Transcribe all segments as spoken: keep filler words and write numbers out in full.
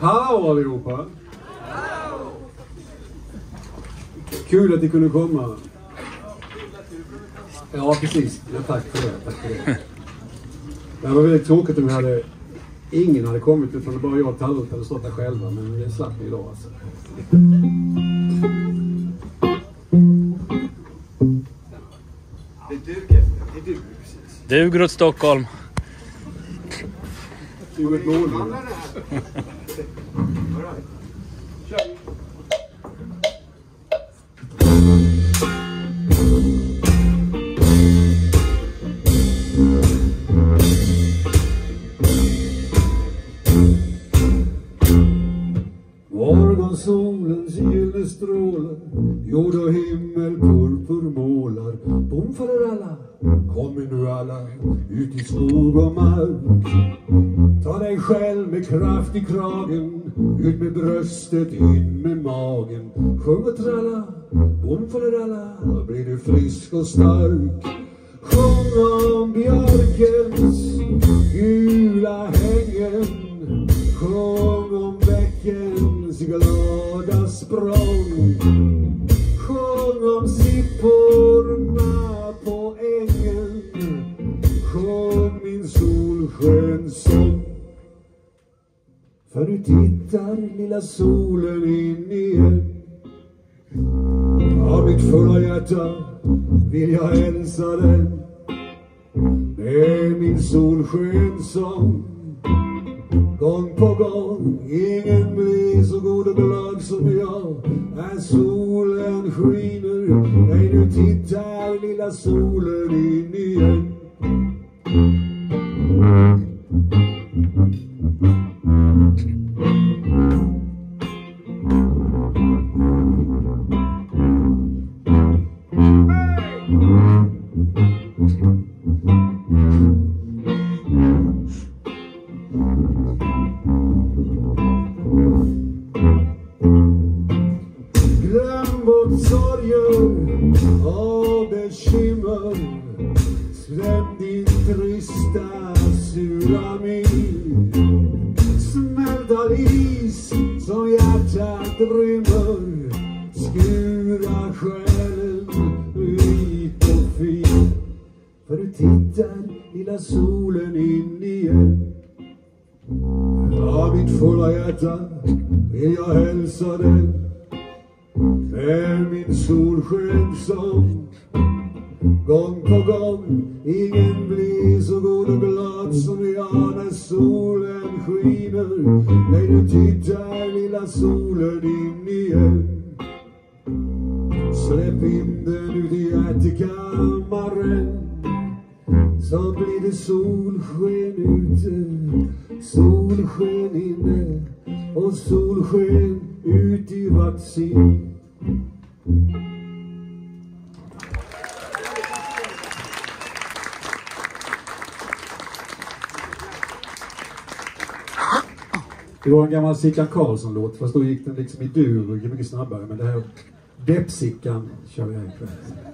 Hallå allihopa! Kul att ni kunde komma. Ja, precis. Ja, tack för det. Tack för det. Det var väldigt tråkigt om vi hade... Ingen hade kommit utan det bara jag och Tallot hade stått där själva. Men det slapp vi idag alltså. Det duger. Det duger precis. Duger åt Stockholm. Du är ett mål. Morgonsolens gyllene strålar, jord och himmel purpurmålar. Bom för alla, kommer nu alla ut i skog och mark. Ta dig själv med kraft i kragen, ut med bröstet, in med magen. Sjung och tralla, bom för alla, blir du frisk och stark. Sjung om björkens gula hängen, sjung om bäckens glada språng. Sjung om sipporna på ängen, sjung min solskenssång. För du tittar lilla solen in igen. Av mitt fulla hjärta vill jag hälsa den med min solskenssång. Gång på gång, ingen blir så god och glad som jag. När solen skiner, nej nu tittar lilla solen in igen. Glöm bort sorger och bekymmer, släpp din trista sura min. Smält all is som hjärtat rymmer, skura själen vit och fin. För du tittar lilla solen in igen. Av mitt fulla hjärta vill jag hälsa den med min solskenssång. Gång på gång, ingen blir så god och glad som jag när solen skiner. Nej, du tittar lilla solen in igen. Släpp in den ut i hjärtekammaren, så blir det solsken ute, solsken inne och solsken ut i vart sin. Det var en gammal Sickan Karlsson-låt, fast då gick den liksom i dur mycket snabbare. Men det här Depp-Sickan kör jag ikväll.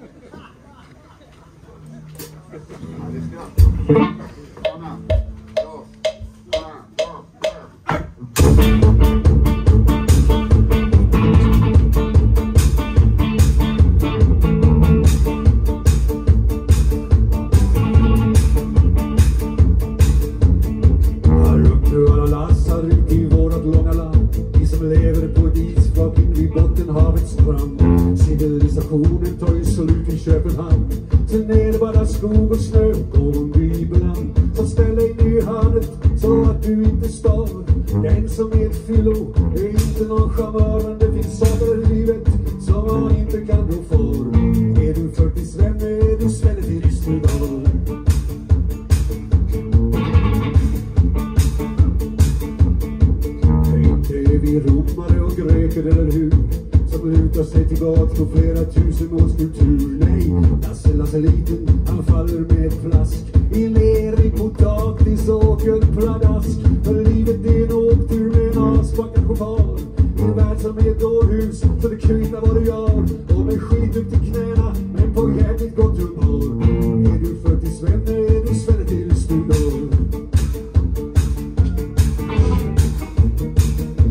Civilisationen tar ju slut i Köpenhamn. Sen är det bara skog och snö och en bibeln som ställer in i hörnet så att du inte stör. Den som är ett fyllo är inte någon charmör, men det finns saker i livet som man inte kan rå för. Är du fyrtio svenne är du svenne till Rysterdal. Tänk är vi romare och greker eller hur, som lutar sig tillbaka på flera tusen års kultur. Nej, Lasse Lasse liten, han faller med ett flask i ler i potatis och en pladask. För livet är en åktur med en aspackad chaufför i en värld som är ett dårhus, så det kvittar vad du gör. Och med skit upp till knäna, men på jävligt gott humör. Är du fyrtio svenne, är du svenne till Rysterdal.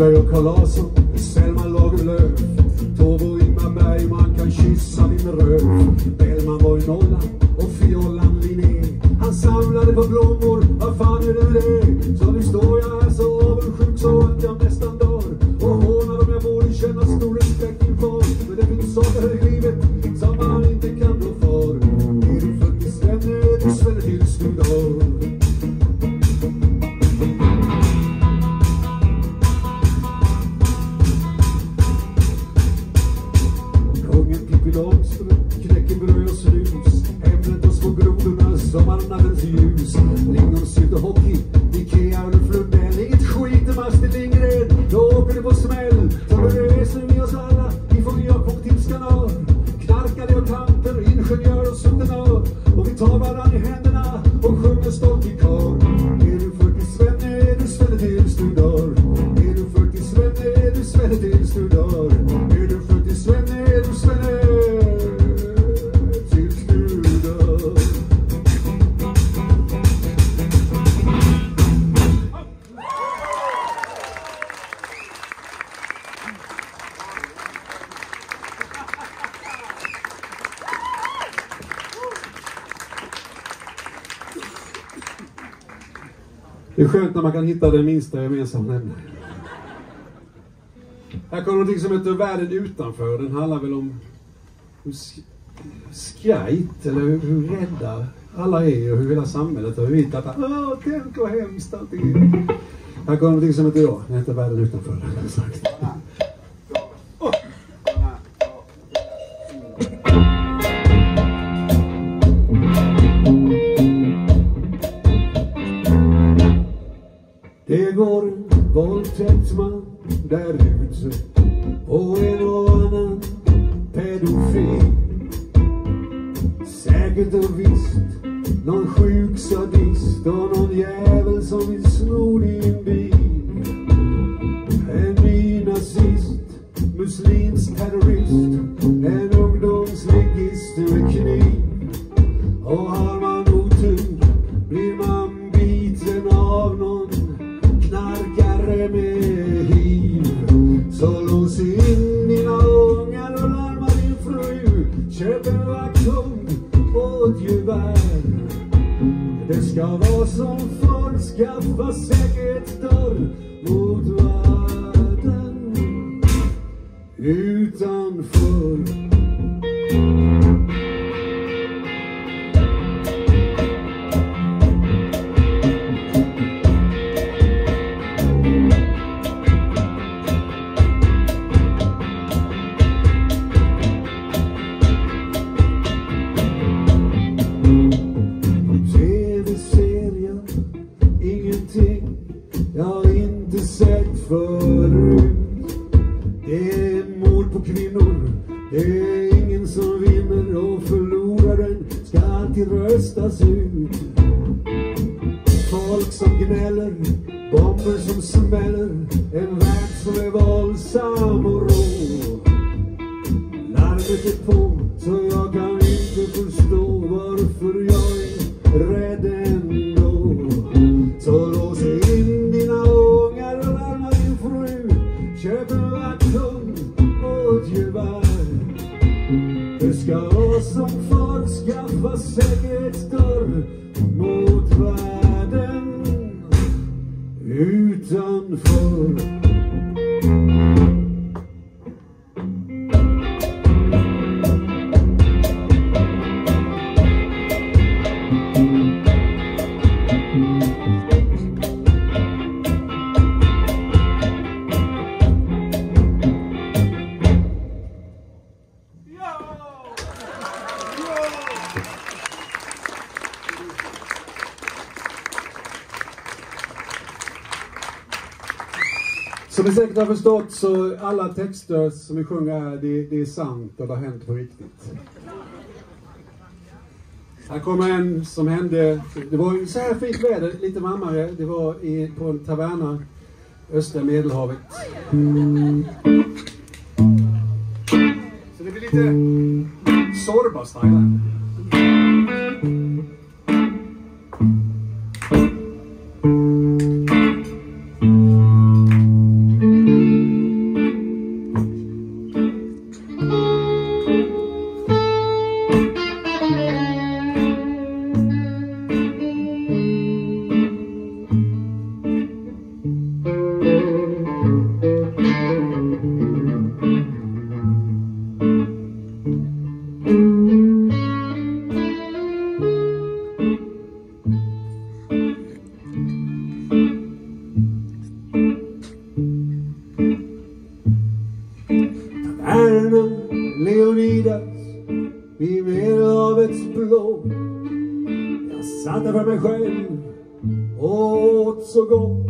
Aschberg och Carl Larsson, Selma Lagerlöf, Tobo Ingmar Bergman kan kyssa din röv. Bellman var i Norrland och Fjollan Linné, han samlade på blommor, vad fan är det det? Så nu står jag här så avundsjuk så att jag nästan dör och hånar om jag borde känna stor respekt inför. Men det finns saker i livet som man inte kan rå för. Är du faktiskt vänner, du sväller tills du dör. Knäckebröd och snus, ämnet och små grodorna som nattens ljus. Lingonsylt och hockey, Ikea eller Flundell. Inget skit i Astrid Lindgren, då åker det på smäll. Så nu reser vi oss alla ifrån Jakob till Skanör. Knarkare och tanter, ingenjör och sutenör. Och vi tar varann i händerna och sjunger stolt i kör. Är du fyrtio svenne, du sväller tills du dör. Är du fyrtio svenne, du sväller tills du dör. Är du fyrtio svenne, du sväller. Det är skönt när man kan hitta den minsta gemensamma nämnaren. Här kommer någonting som heter Världen utanför. Den handlar väl om hur skrajt eller hur, hur rädda alla är och hur hela samhället har vitt att åh, tänk och hemskt allt är. Här kommer någonting som heter jag. Den heter Världen utanför. Sagt. Det går en våldtäktsman där ute och en och annan pedofil. Säkert och visst någon sjuk sadist och någon jävel som vill sno din bil. En ny nazist, muslimsk terrorist, en ungdomsligist med kniv. Och har man otur blir man biten av någon knarkare med hiv. Så lås in dina ungar och larma din fru. Köp en vakthund och ett gevär. Det ska vara som förr, skaffa säkerhetsdörr mot världen utanför. Jag har inte sett förut. Det är mord på kvinnor. Det är ingen som vinner och förloraren ska alltid röstas ut. Folk som gnäller, bomber som smäller, en värld som är våldsam och rå. Larmet är på så jag kan inte förstå varför jag är rädd ändå. Så lås in dina ungar och larma din fru. Köp en vakthund och ett gevär. Det ska vara som förr, skaffa säkerhetsdörr mot världen utanför. Som ni säkert har förstått så alla texter som vi sjunger här, det, det är sant och det har hänt på riktigt. Här kommer en som hände, det var ju så här fint väder, lite varmare, det var i, på en taverna, östra Medelhavet. Mm. Så det blir lite Zorba-style. Mm. stannade för mig själv och åt så gott.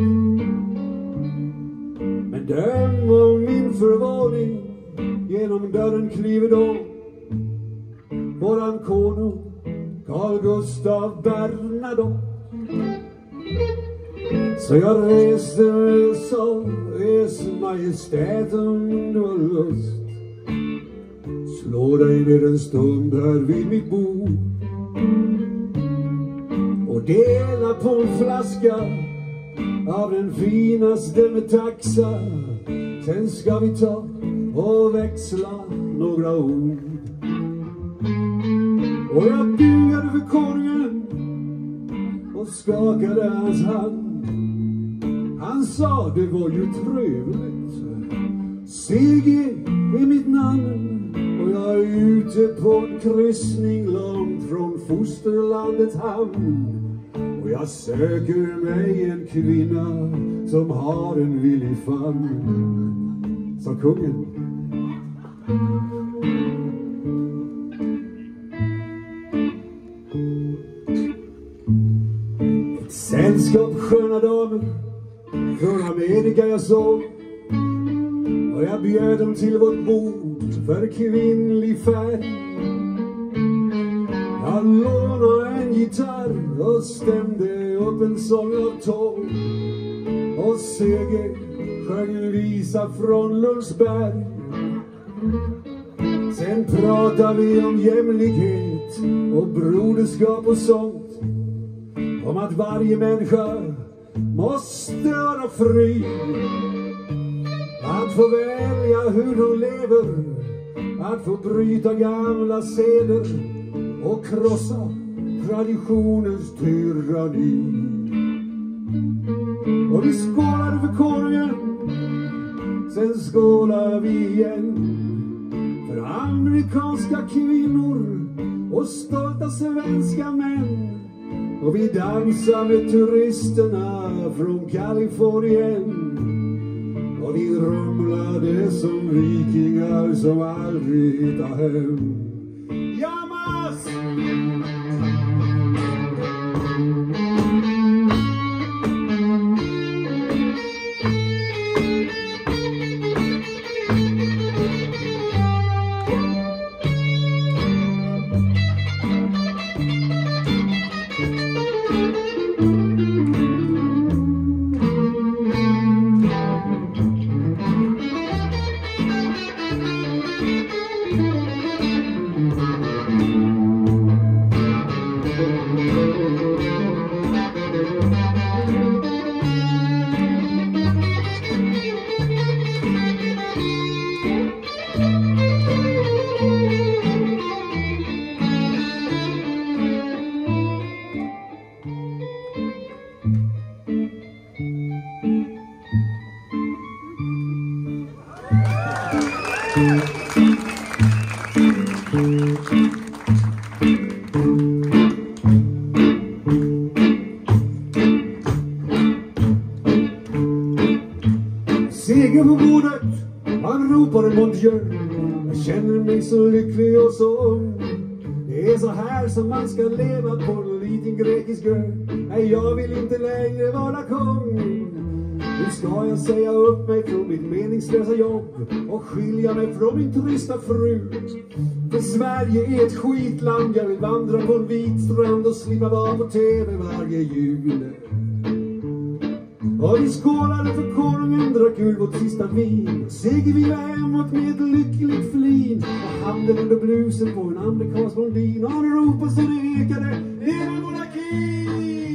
Men döm om min förvåning, genom dörren kliver då våran konung Carl Gustav Bernadotte. Så jag reste och sa, Ers Majestäten och lust, slå dig ner en stund här vid mitt bord och dela på en flaska av den finaste med taxa. Sen ska vi ta och växla några ord. Och jag bugade för konungen och skakade hans hand. Han sa, det var ju trevligt, C G är mitt namn och jag är ute på en kryssning långt från fosterlandets hamn. Och jag söker mig en kvinna som har en villig famn, sa kungen. Ett sällskap sköna damer från Amerika jag såg, och jag bjöd dem till vårt bord för kvinnlig färg. Jag lånade en gitarr och stämde upp en sång av tåg, och C G sjöng en visa från Lundsberg. Sen pratade vi om jämlikhet och broderskap och sånt, om att varje människa måste vara fri att få välja hur hon lever, att få bryta gamla seder och krossa traditionens tyranni. Och vi skålade för konungen, sen skålade vi igen för amerikanska kvinnor och stolta svenska män. Och vi dansade med turisterna från Kalifornien, och vi rumlade som vikingar som aldrig hittar hem. Jamas! Seger på bordet, han ropar mon Dieu. Jag känner mig så lycklig och så ung. Det är så här som man ska leva på en liten grekisk ö. Nej, jag vill inte längre vara kung. Nu ska jag säga upp mig från mitt meningslösa jobb och skilja mig från min trista fru. För Sverige är ett skitland, jag vill vandra på en vit strand och slippa vara på tv varje jul. Och vi skålade för konungen, drack ur vårt sista vin. Seger vi hemåt med ett lyckligt flin, och handen under blusen på en amerikansk blondin. Och han ropade så det ekade, leva monarkin!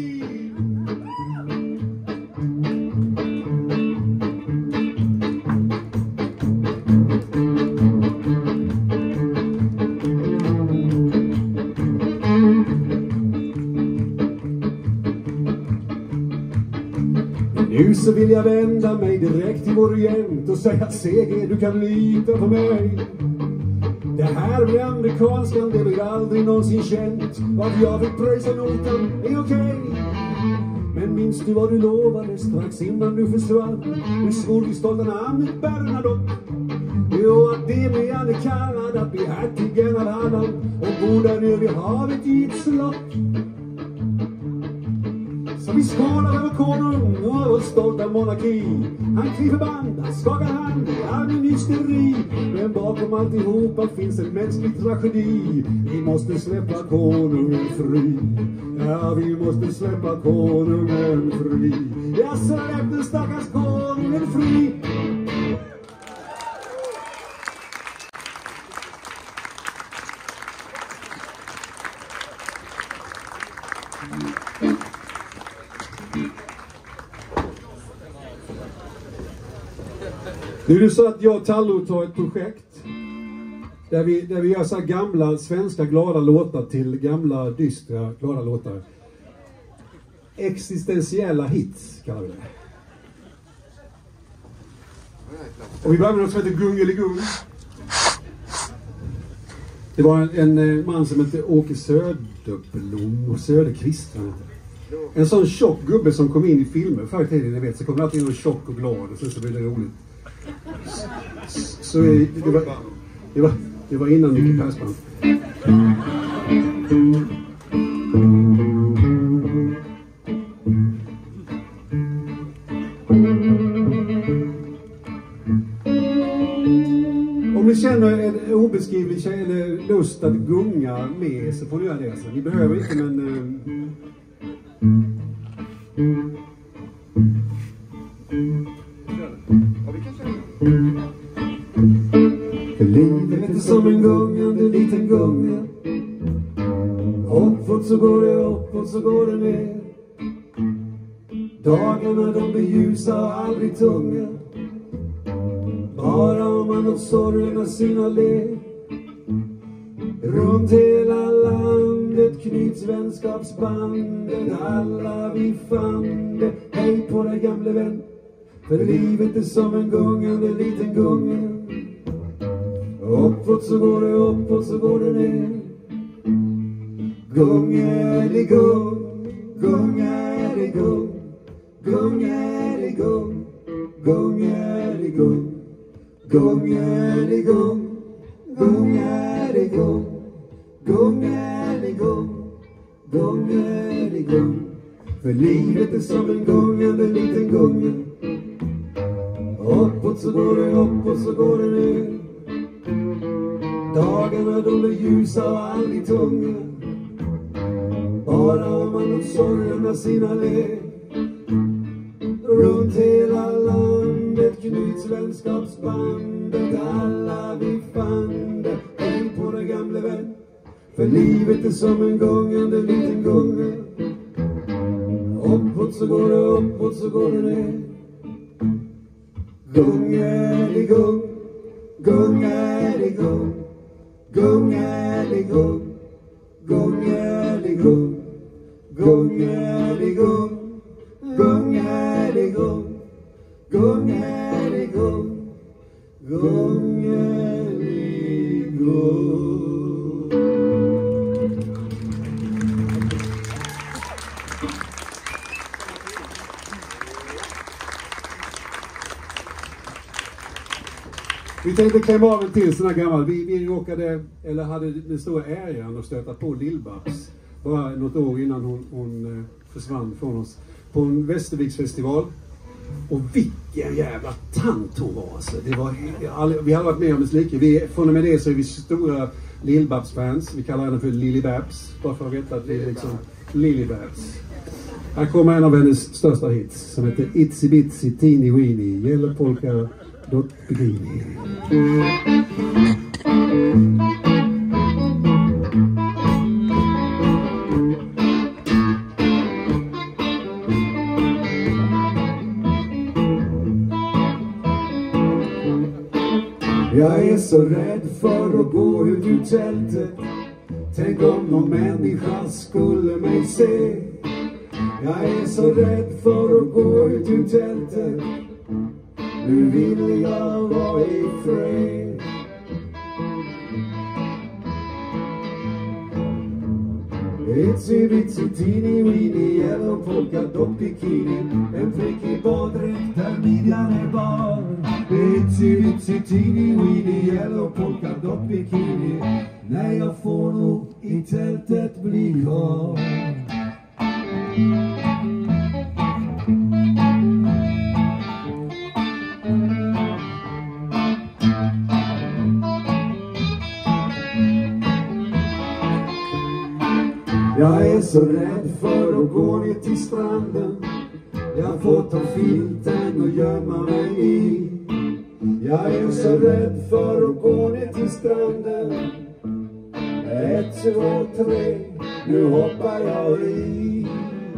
Nu så vill jag vända mig direkt till vår regent och säga, C G, du kan lita på mig. Det här med amerikanskan, det blir aldrig någonsin känt. Och att jag fick pröjsa notan är okej. Okay. Men minns du vad du lovade strax innan du försvann? Du svor vid stolta namnet Bernadotte. Jo, att det med han är kallad att bli hertigen av Halland och bo där nere vid havet i ett slott. Så vi skålar över konung och över stolta monarki. Han kliver band, han skakar hand i allmän hysteri. Men bakom alltihopa finns en mänsklig tragedi. Vi måste släppa konungen fri. Ja, vi måste släppa konungen fri. Ja, släpp den stackars konungen fri. Nu är det så att jag och Tallo tar ett projekt där vi, där vi gör så här gamla svenska glada låtar till gamla dystra glada låtar. Existentiella hits kallar vi det. Och vi börjar med något som heter Gungeligung. Det var en, en man som hette Åke Söderblom och Söderqvist. En sån tjock gubbe som kom in i filmer förr i tiden, ni vet, så kom alltid in och tjock och glad och sen så blev det roligt. Så, så det, det, var, det, var, det var innan Micke Persbrandt. Om ni känner en obeskrivlig lust att gunga med så får ni göra det. Alltså. Ni behöver inte, men... Uh... För livet är som en gungande liten gunga. Uppåt så går det, uppåt så går det ner. Dagarna de blir ljusa och aldrig tunga. Bara om man åt sorgerna sina ler. Runt hela landet knyts vänskapsbandet. Alla vi fann det. Hej på dig gamle vän. För livet är som en gungande liten gunga. Uppåt så går det, uppåt så går det ner. Gungeligung, gungeligung, gungeligung, gungeligung, gungeligung, gungeligung, gungeligung, gungeligung. För livet är som en gungande liten gunga. Uppåt så går det, uppåt så går det ner. Dagarna de är ljusa och aldrig tunga. Bara om man åt sorgerna sina ler. Runt hela landet knyts vänskapsbandet. Alla vi fann det. Hej på det gamle vän. För livet är som en gungande liten gunga. Uppåt så går det, uppåt så går det ner. Gungeligung, gungeligung, gungeligung, gungeligung, gungeligung, gungeligung, gungeligung, gungeligung. Vi tänkte klämma av en till sån här gammal. Vi, vi råkade, eller hade den stora äran att stöta på Lill-Babs bara något år innan hon, hon försvann från oss på en Västerviksfestival. Och vilken jävla tant hon var alltså. Det var, vi hade varit med om det lika. Vi, från och med det så är vi stora Lill-Babs-fans. Vi kallar henne för Lily Babs. Bara för att veta att vi är liksom Lily Babs. Här kommer en av hennes största hits som heter Itsy Bitsy Teeny Weeny. Yellow Polka Dot Bikini. Jag är så rädd för att gå ut ur tältet. Tänk om någon människa skulle mig se. Jag är så rädd för att gå ut ur tältet. Nu vill jag vara i fred. Itsy bitsy teeny weeny yellow polka dot bikini. En prick i baddräkt där midjan är bar. Itsy bitsy teeny weeny yellow polka dot bikini. Nej, jag får nog i tältet bli kvar. så rädd för att gå ner till stranden. Jag får ta filten och gömma mig i. Jag är så rädd för att gå ner till stranden. Ett, två, tre, nu hoppar jag i.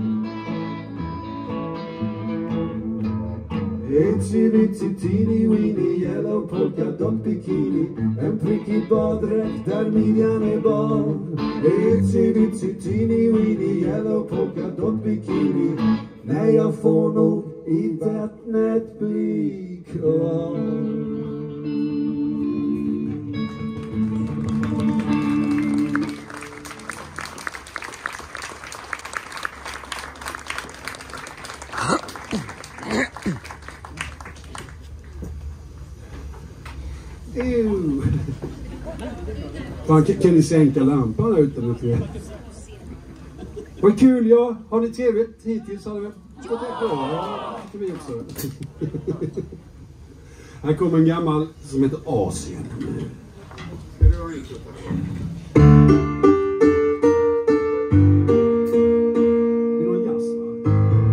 Itsy bitsy teeny weeny yellow polka dot bikini. En prickig baddräkt där midjan är bar. Itsy bitsy teeny weeny yellow polka dot bikini. Nej, jag får nog i vattnet bli kvar. Ew. Fan, kan, kan ni sänka lampan ute lite? Vad kul, ja. Har ni trevligt hittills? Har ni gått bra? Ja, det vi också. Här kommer en gammal som heter Asien. Ska du ha intro? Det är någon jazz, va?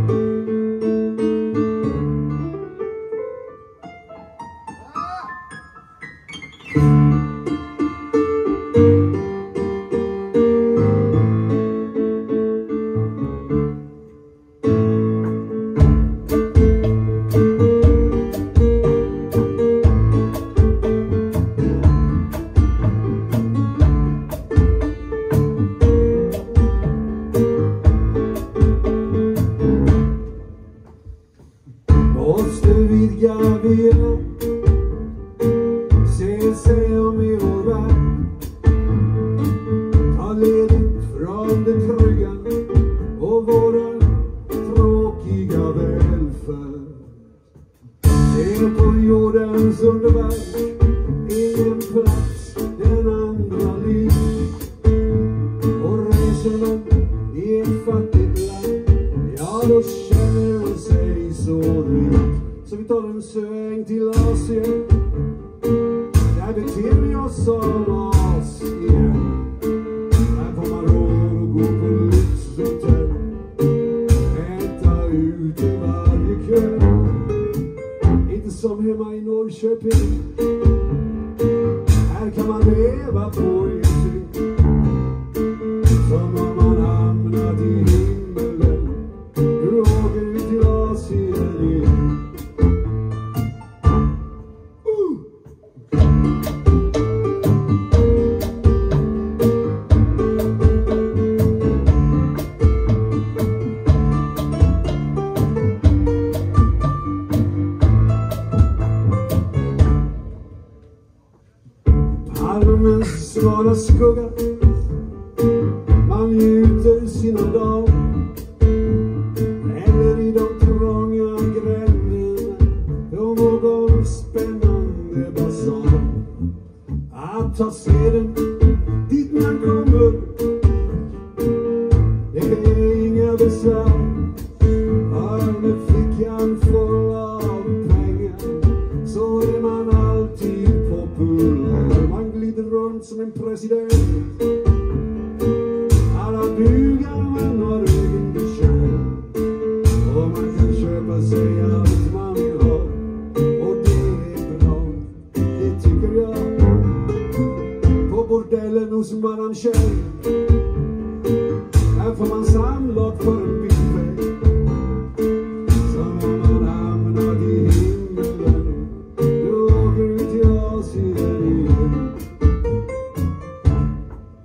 Måste vidga vina, se sig om i vår värld. Ta ledigt från det trygga och våra tråkiga välfärd. Se på jordens underverk, ingen plats den andra lik. Och reser man i ett fattigt land, ja då känner man sig så rik. Så vi tar en sväng till Asien. Där beter vi oss som Asien. Här får man råd att gå på lyxhotell, äta ut i varje kväll. Inte som hemma i Norrköping. Här kan man leva på ingenting. Som om man hamnat i himmelen. Nu åker vi till Asien igen. Palmens svala skugga, man njuter sina dagar. Eller i de trånga gränderna på någon spännande basar. Att ta seden dit man kommer, det är inga besvär. För med fickan full av pengar så är man alltid populär. Man glider runt som en president. Alla bugar man har egen betjänt. Och man kan köpa sig allt man vill ha. Och det är bra, det tycker jag. På bordellen hos Madame Kjell, här får man samlag för en biffig. Som om man hamnat i himmelen. Nu åker vi till Asien igen.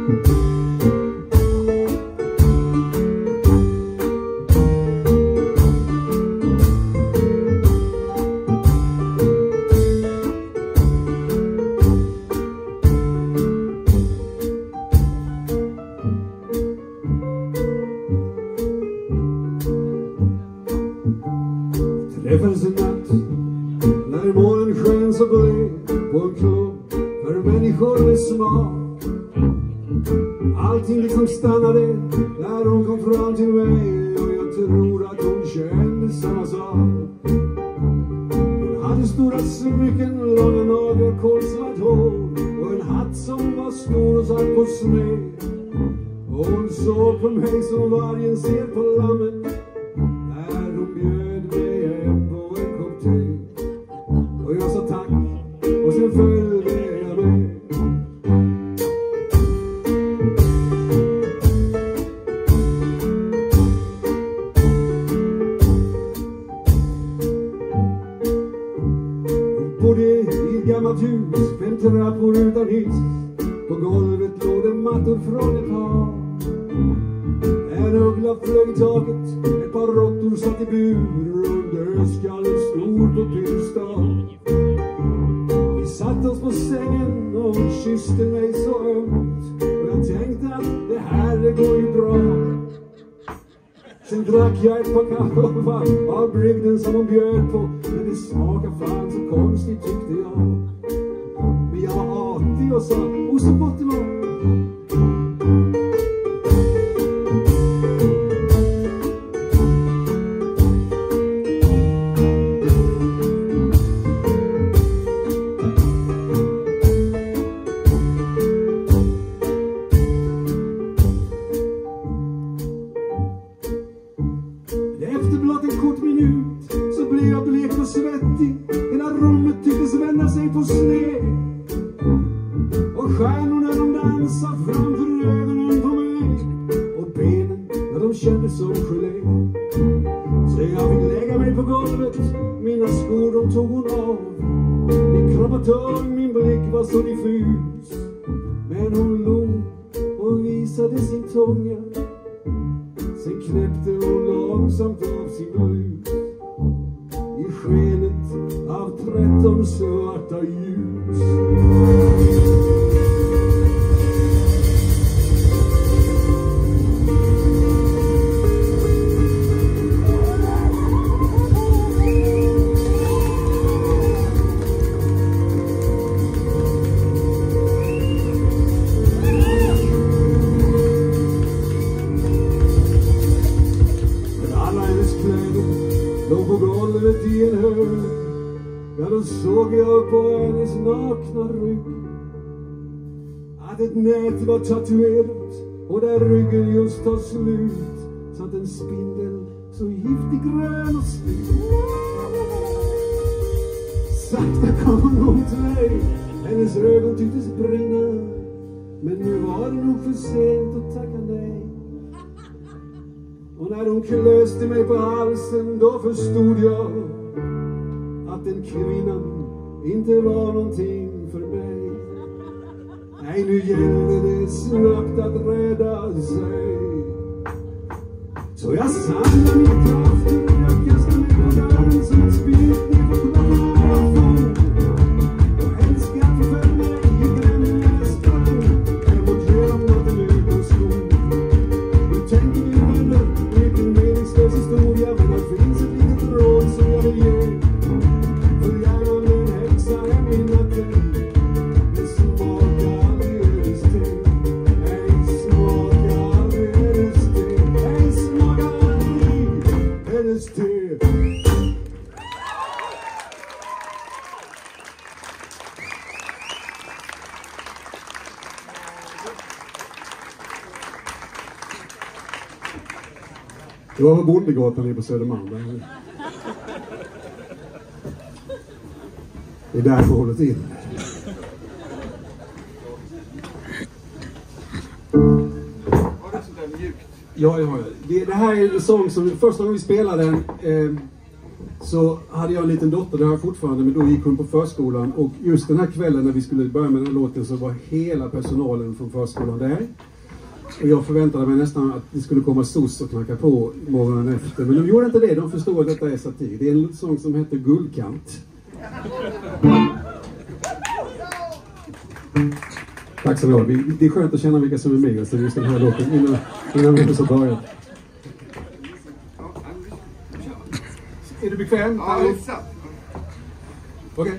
Träffades en natt när månen sken så blek på en klubb för människor med smak. Allting liksom stannade när hon kom fram till mig och jag tror att hon kände samma sak. Hon hade stora smycken, långa naglar, kolsvart hår och en hatt som var stor och satt på sned. Och hon såg på mig som vargen ser på lammen när hon bjöd mig hem på en kopp te. Och jag sa tack och sen följde jag med. Hon bodde i ett gammalt hus, fem trappor utan hiss. På golvet låg det mattor från ett hav. En uggla flög i taket, ett par råttor satt i bur och en dödskalle stor på piedestal. Vi satt oss på sängen och hon kysste mig så ömt och jag tänkte att det här det går ju bra. Sen drack jag ett par kalvar av brygden som hon bjöd på, men det smakade fan så konstigt tyckte jag. Men jag var artig och sa, och så gott det var. Efter blott en kort minut så blev jag blek och svettig. Hela rummet tycktes vända sig på sned. Och stjärnorna de dansade framför ögonen på mig. Och benen när de kändes som gelé. Så jag fick lägga mig på golvet. Mina skor de tog hon av. Min kropp var tung, min blick var så diffus. Men hon log och visade sin tunga. Sen knäppte hon långsamt av sin blus i skenet av tretton svarta ljus. Låg på golvet i en hög. Ja, då såg jag på hennes nakna rygg att ett nät var tatuerat och där ryggen just tar slut satt en spindel så giftig grön och slut. Sakta kom hon nog till mig. Hennes ögon tycktes brinna. Men nu var det nog för sent att tacka nej. Och när hon klöste mig på halsen då förstod jag att den kvinnan inte var någonting för mig. Nej, nu gällde det snabbt att rädda sig. Så jag samlade min kraft och jag kastade mig på dörren som ett spjut ner på klockan. Och älskar för mig i gränna strand. Jag mot genom natten utan skog. Nu tänker vi vänner, vilken meningslös historia. Men det finns ett litet råd som jag vill ge. För gärna med en häxa hem i natten. Det smakar aldrig hennes te. Nej, smakar aldrig hennes te. Nej, smakar aldrig hennes te. Det var på Bondegatan nere på Södermalm. Det är därför jag hållit in. Har du sånt där mjukt? Ja, jag har det. Det här är en sång som första gången vi spelade den eh, så hade jag en liten dotter, det har jag fortfarande, men då gick hon på förskolan. Och just den här kvällen när vi skulle börja med den här låten så var hela personalen från förskolan där. Och jag förväntade mig nästan att det skulle komma soc och knacka på morgonen efter. Men de gjorde inte det, de förstod att detta är satir. Det är en sång som heter Guldkant. Tack så mycket. Det är skönt att känna vilka som är med oss just den här låten innan, innan vi så börjar. Är du bekväm? Ja, exakt. Okej.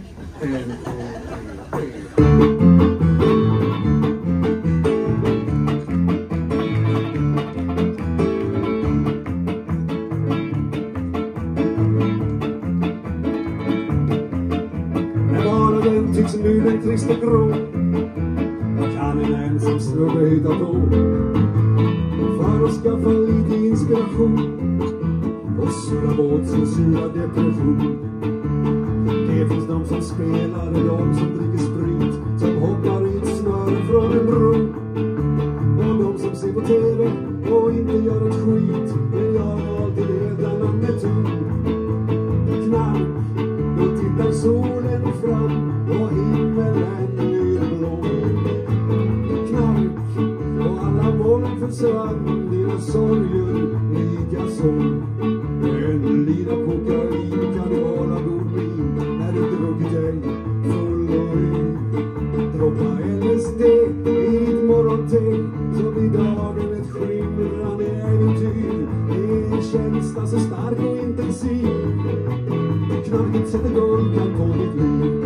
Vardagen tycks nu den trist och grå. Kan en ensam snubbe hitta på för att skaffa lite inspiration och sura båt som sura depression. Det finns de som spelar och de som dricker sprit, som hoppar i ett snöre från en bro. Och de som ser på tv och inte gör ett skit, men gör alltid helt annan metod. Knark, då tittar solen fram och himmelen är blå. Knark, och alla moln försvann, dina sorger lika så. En lida kokain kan du hålla god min när du druckit dig full och ur. Droppa L S D i ditt morgonte så blir dagen ett skimrande äventyr. Det är en känsla så stark och intensiv. Knarket sätter guldkant på ditt liv.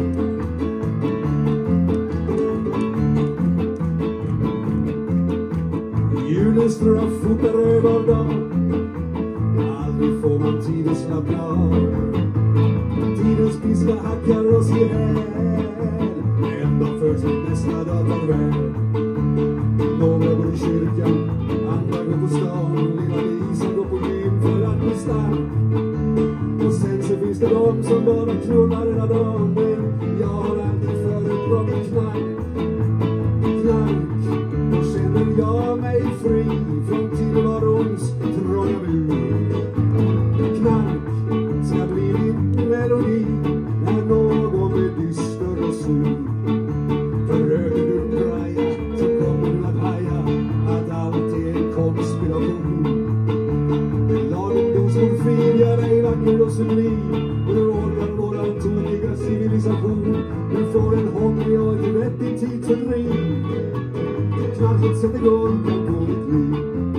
Julen ströff fortare över dag. Aldrig får man tid att slappna av. Tidens piska hackar oss ihjäl. Ändå förs vi nästa dag farväl. Några går i kyrkan, andra går på stan. Lilla Lisa går på gym för att bli stark. Och sen så finns det de som bara knullar hela dagen. Men jag har alltid föredragit knark. Knark, då känner jag mig fri från tillvarons trånga bur. Knark ska bli min melodi när någon är dyster och sur. För röker du braja så kommer du att haja att allt är en konspiration. En lagom dos morfin gör dig vacker och sublim, och du ordnar våran tokiga civilisation. Du får en hobby och ett vettigt tidsfördriv. Knarket sätter guldkant på ditt liv.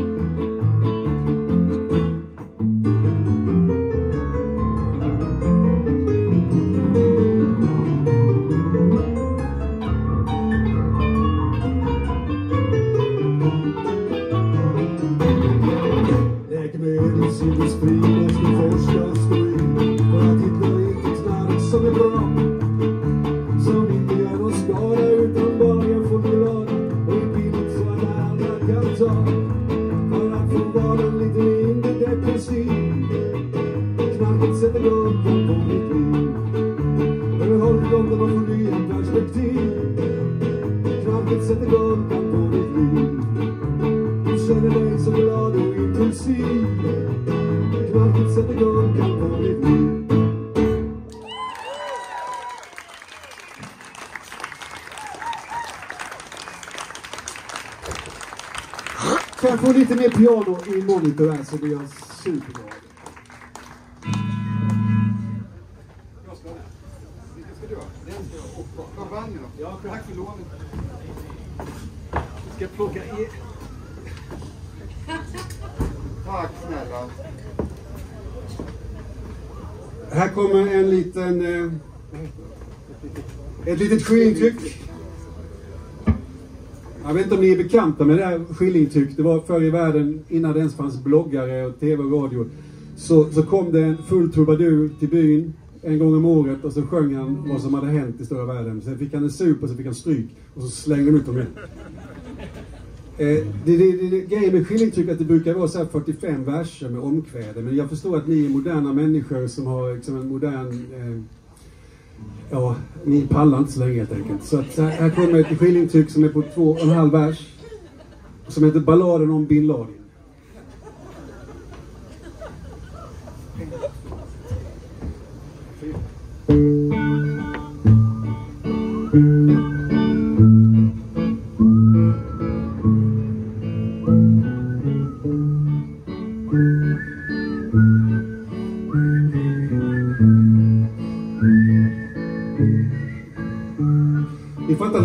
Läkemedelsindustri måste forskas i för att hitta inte knark som är bra, som inte gör någon skada utan bara gör folk glada och är billigt så att alla kan ta. För att få vara lite mindre depressiv. Knarket sätter guldkant på mitt liv. Men jag håller igång när man får nya perspektiv. Knarket sätter guldkant på mitt liv. Du känner dig så glad och impulsiv. Knarket sätter guldkant på mitt liv. Kan jag få lite mer piano i monitor här så blir jag superglad. Jag ska det. Vilken ska du ha? Den ska jag hoppa. Champagne då? Ja, tack för lånet. Jag ska plocka i. Tack snälla. Här kommer en liten... Eh, ett litet skilintryck. Jag vet inte om ni är bekanta med det här skilintryck. Det var förr i världen, innan det ens fanns bloggare och tv och radio. Så, så kom det en full trubadur till byn en gång om året och så sjöng han vad som hade hänt i stora världen. Sen fick han en sup och så fick han stryk och så slängde han ut dem igen. Eh, det, det, det, det grejen med skilintryck är att det brukar vara så här fyrtiofem verser med omkväder. Men jag förstår att ni är moderna människor som har liksom en modern... Eh, ja, ni pallar inte så länge helt enkelt. Så att här, här kommer ett skilintryck som är på två och en halv vers. Som heter Balladen om Bin Laden.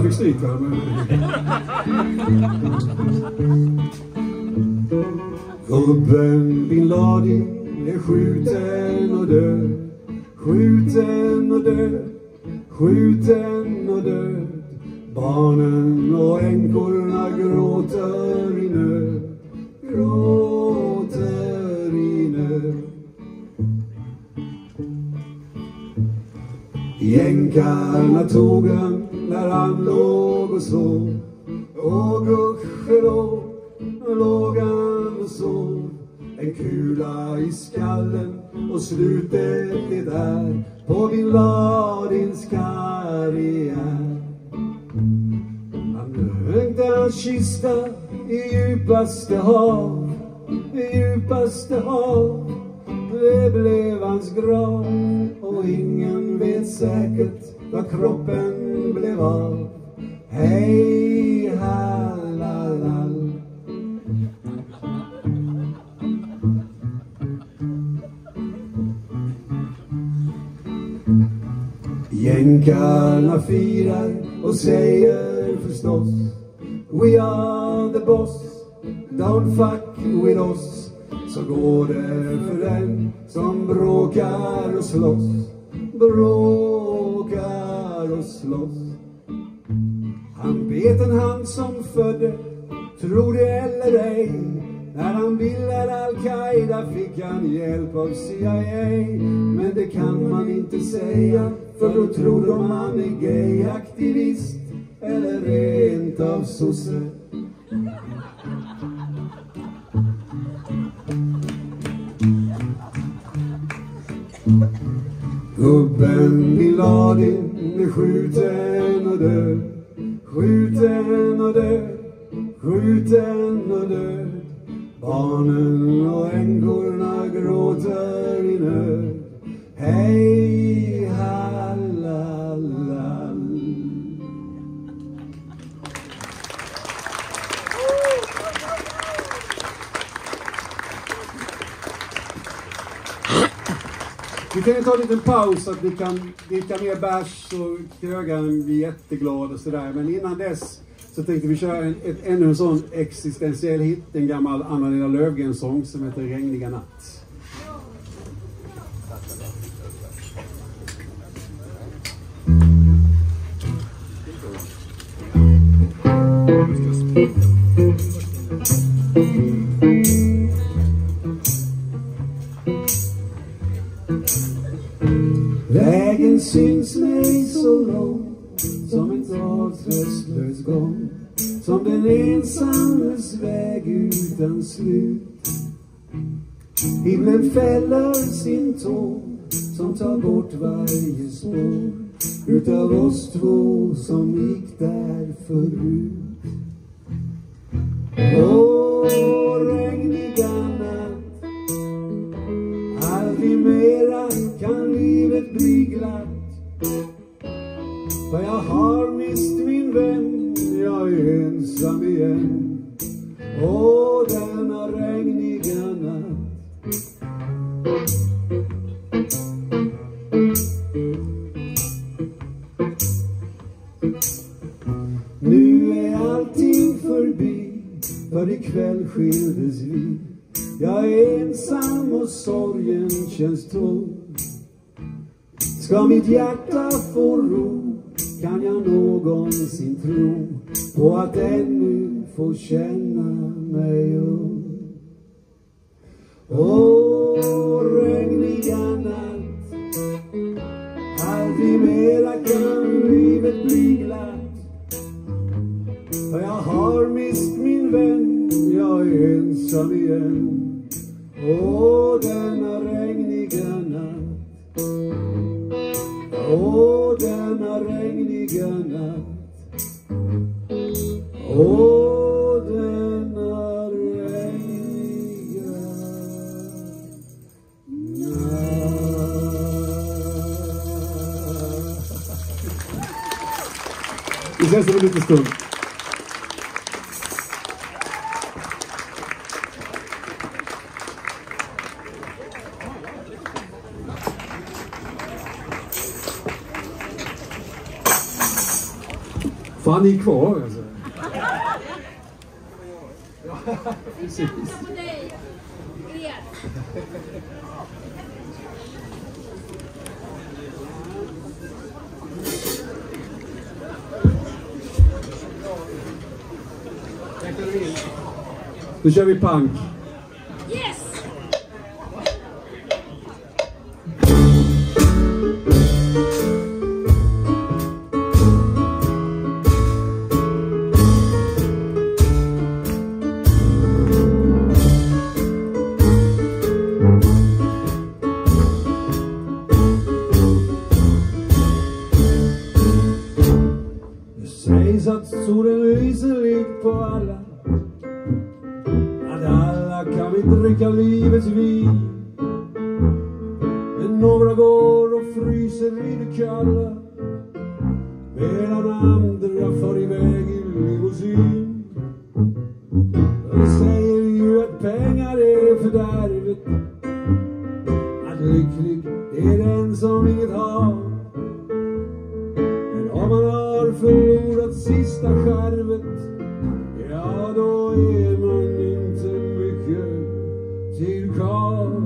fick stryk, va? Gubben bin Laden är skjuten och död, skjuten och död, skjuten och död. Barnen och änkorna gråter i nöd, gråter i nöd. Jänkarna tog han när han låg och sov, och gudskelov låg han och sov. En kula i skallen och slutet är där på bin Ladins karriär. Han högde hans kista i djupaste hav, i djupaste hav. Det blev hans grav, och ingen vet säkert vad kroppen blev av. Hej hallalal. Jänkarna firar och säger förstås: We are the boss, don't fuck with us. Så går det för den som bråkar och slåss, bråkar och slåss. Han bet en hand som födde, tror det eller ej. När han bildade Al-Qaida fick han hjälp av C I A. Men det kan man inte säga, för då tror de han är gay-aktivist eller rent av sosse. Gubben bin Laden är skjuten och död, skjuten och död, skjuten och död. Barnen och änkorna gråter i nöd. Hej hallalal. Vi kan ju ta en liten paus så att ni kan dricka mer bärs och krögaren blir jätteglad och sådär. Men innan dess så tänkte vi köra en, ett, ännu en sån existentiell hit. En gammal Anna-Lena Löfgren-sång som heter Regniga natt. Vägen syns mig så lång som en tröstlös gång, som den ensammes väg utan slut. Himlen fäller sin tåg som tar bort varje spår utav oss två som gick där förut. Åh, regniga natt, aldrig mera kan livet bli glatt. För jag har mist min vän, jag är ensam igen. Åh, denna regniga natt. Nu är allting förbi, för ikväll skildes vi. Jag är ensam och sorgen känns tom. Ska mitt hjärta få ro, kan jag någonsin tro på att ännu få känna mig ung. Åh, regniga natt, aldrig mera kan livet bli glatt. För jag har mist min vän, jag är ensam igen. Åh, denna regniga natt. Åh, denna regniga natt. Åh, denna regniga natt. Vi ses om en liten stund. Fan, ni är kvar alltså. Ja, precis. På dig. Er. Nu kör vi punk. Yes! Det sägs att solen lyser likt på alla, att alla kan vi dricka livets vin. Men några går och fryser i det kalla, medan andra far iväg i limousin. De säger ju att pengar är fördärvet, att lycklig är den som inget har. Men om man har förlorat sista skärvet, ja då är man inte mycket till karl.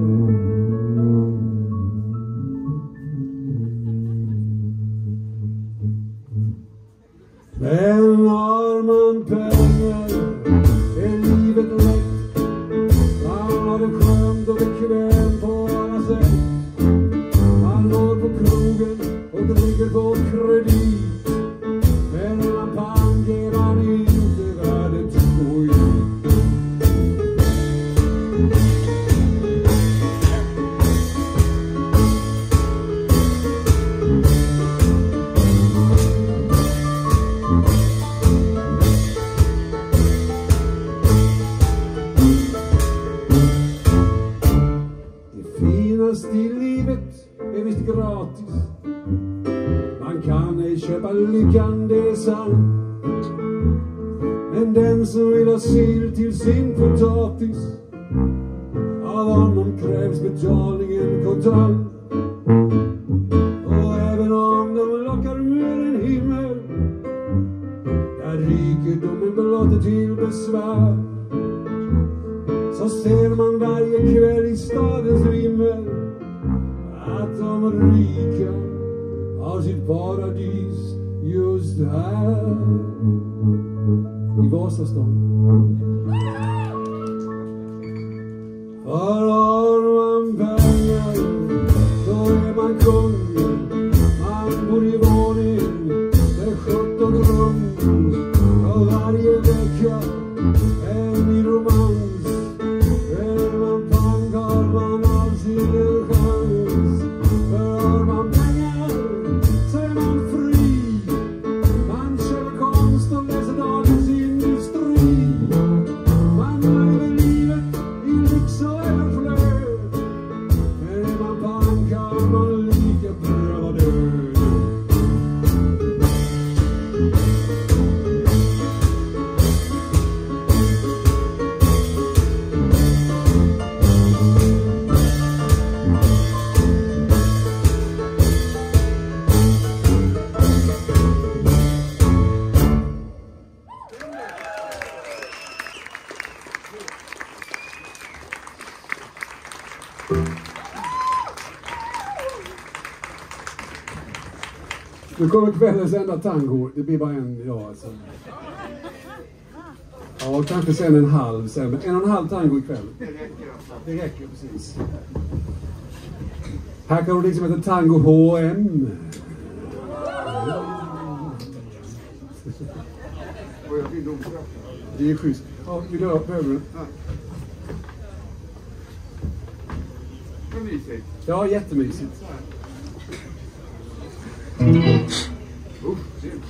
Men har man pengar är livet lätt. Man har det skönt och bekvämt på alla sätt. Man går på krogen och dricker på kredit. Men när man pank är man inte värd ett skoj. Det finaste i livet är visst gratis. Man kan ej köpa lyckan, det är sant. Men den som vill ha sill till sin potatis, av honom krävs betalningen kontant. Och även om de lockar med en himmel, där rikedomen blott till besvär, så ser man varje kväll i stadens vimmel att de rika har sitt paradis just här i Vasastan. För har man pengar, då är man kung. Man bor i våning med sjutton rum, och varje vecka en ny romans. Är man pank har man alltid en chans. För har man pengar så är man fri. Man köper konst och läser Dagens Industri. Man lever livet i lyx och överflöd. Men är man pank kan man lika bra vara död. Nu kommer kvällens enda tango. Det blir bara en idag alltså. Ja, kanske sen en halv sen. Men en och en halv tango ikväll. Det räcker. Det räcker precis. Här kan du liksom heta tango H M. Och jag blir domskraft. Det är schysst. Ja, vill du ha? Behöver du? Vad mysigt. Ja, jättemysigt. Usch, synd.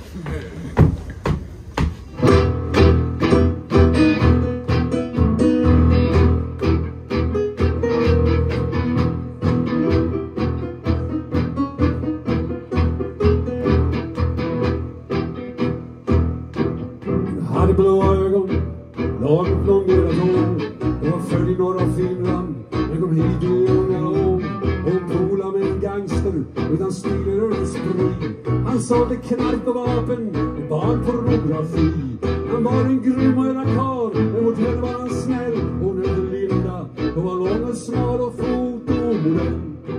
Hade blå ögon, långt blonderat hår, och var född i norra Finland, men kom hit i unga år. Och pola med en gangster utan stil eller sprit. Han Han sålde knark och vapen och barnpornografi. Han var en grym och era karl, men mot henne var han snäll. Hon hette Linda, hon var lång och smal och fotomodell.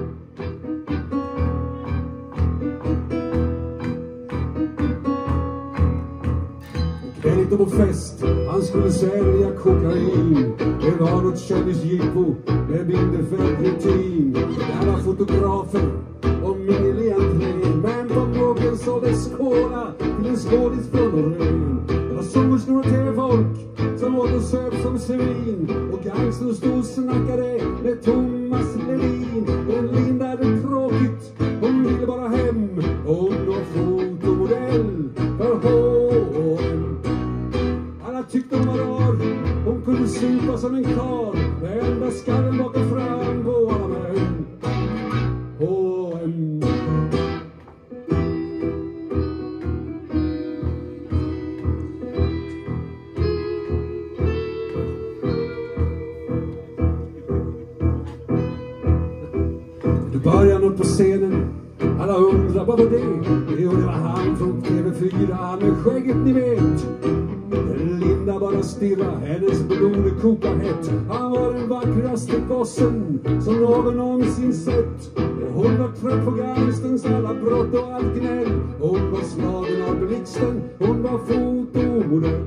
Kvälligt och på fest, han skulle sälja kokain. Det var något kändisjippo med Bindefeld rutin. Där var fotografer och mingel i entrén. Men på någon såldes cola till en skådis från Norrön. Det var sångerskor och tv-folk som åt och söp som svin. Och gangster stod och snackade med Thomas Ledin. Men Linda hade tråkigt, hon ville bara hem. Hon var fotomodell för H och M. Alla tyckte hon var rar, hon kunde supa som en kar. Med enda skallen bakom fram på alla män. H och M. Du började upp på scenen, alla undrar vad var det? Jo, det var han från T V fyra, han med skägget ni vet. Linda bara stirra, hennes blod kokar hett. Han var den vackraste gossen som någon någonsin sett. Och hon var trött på gangstens alla brott och allt gnäll. Hon var slagen av blixten, hon var fotomodell.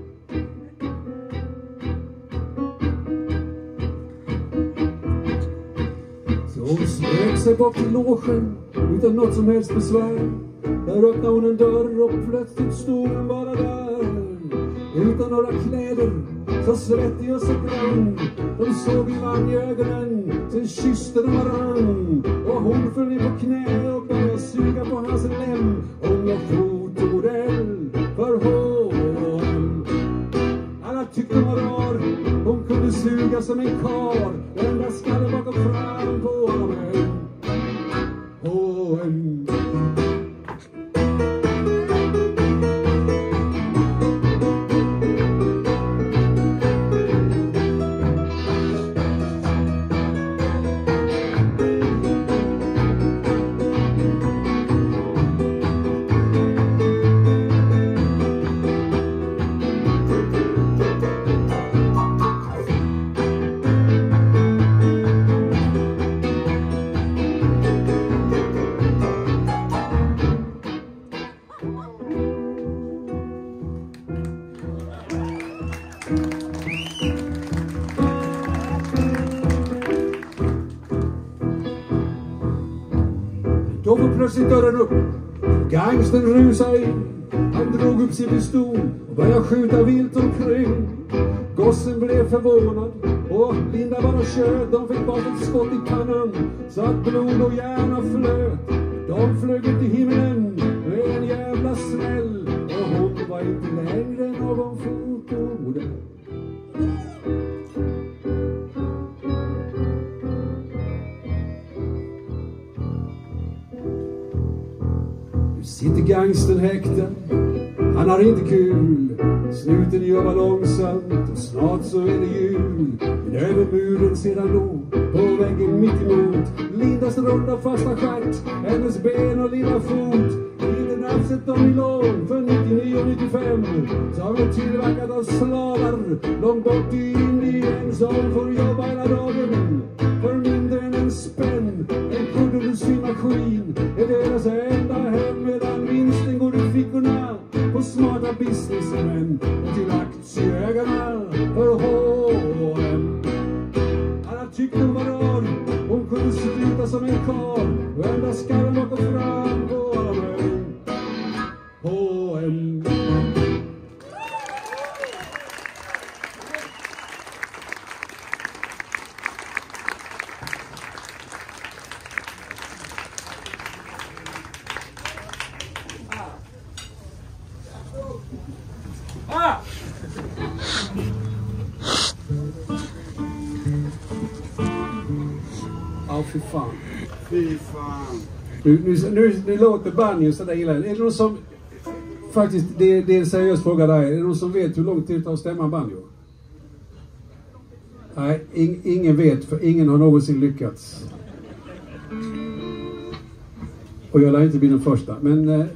Så hon smög sig bort till logen utan något som helst besvär. Där öppnade hon en dörr och plötsligt stod hon bara där. Utan några kläder, så svettig och så grann. De såg Ivan i ögonen, sen kysste de varann. Och hon föll ner på knä och började suga på hans lem. Hon var fotomodell för H och M. Alla tyckte hon var rar, hon kunde suga som en kar. Den enda skallen bakom fram på alla män. H och M. Då var plötsligt dörren upp. Gangsten rusade in. Han drog upp sin pistol och började skjuta vilt omkring. Gossen blev förvånad och Linda bara tjöt. De fick bara ett skott i pannan så att blod och hjärna flöt. De flög ut i himlen med en jävla smäll. Och hon var inte längre någon fotomodell. Sitter gangsten häkten, han har inte kul. Snuten jobbar långsamt och snart så är det jul. Men över muren sedan då, på väggen mitt emot, Lindas runda fasta stjärt, hennes ben och lilla fot. I den nafset de i lån för nittionio och nittiofem, som är tillverkat av slavar långt bort i Indien, som får jobba hela dagen för mindre än en spänn. En kuddelussinmaskin är deras enda hem, medan vinsten går i fickorna på smarta businessmän och till aktieägarna för H och M. Alla tyckte hon var rar, hon kunde sluta som en karl och enda skallen bakom fram på alla män. H och M. Ah! Ja, fy fan. Fy fan. Nu, nu, nu, nu låter banjo sådär illa. Är det någon som... Faktiskt, det, det är en seriös fråga där. Är det någon som vet hur lång tid det tar att stämma banjo? Nej, in, ingen vet, för ingen har någonsin lyckats. Och jag lär inte bli den första. Men eh,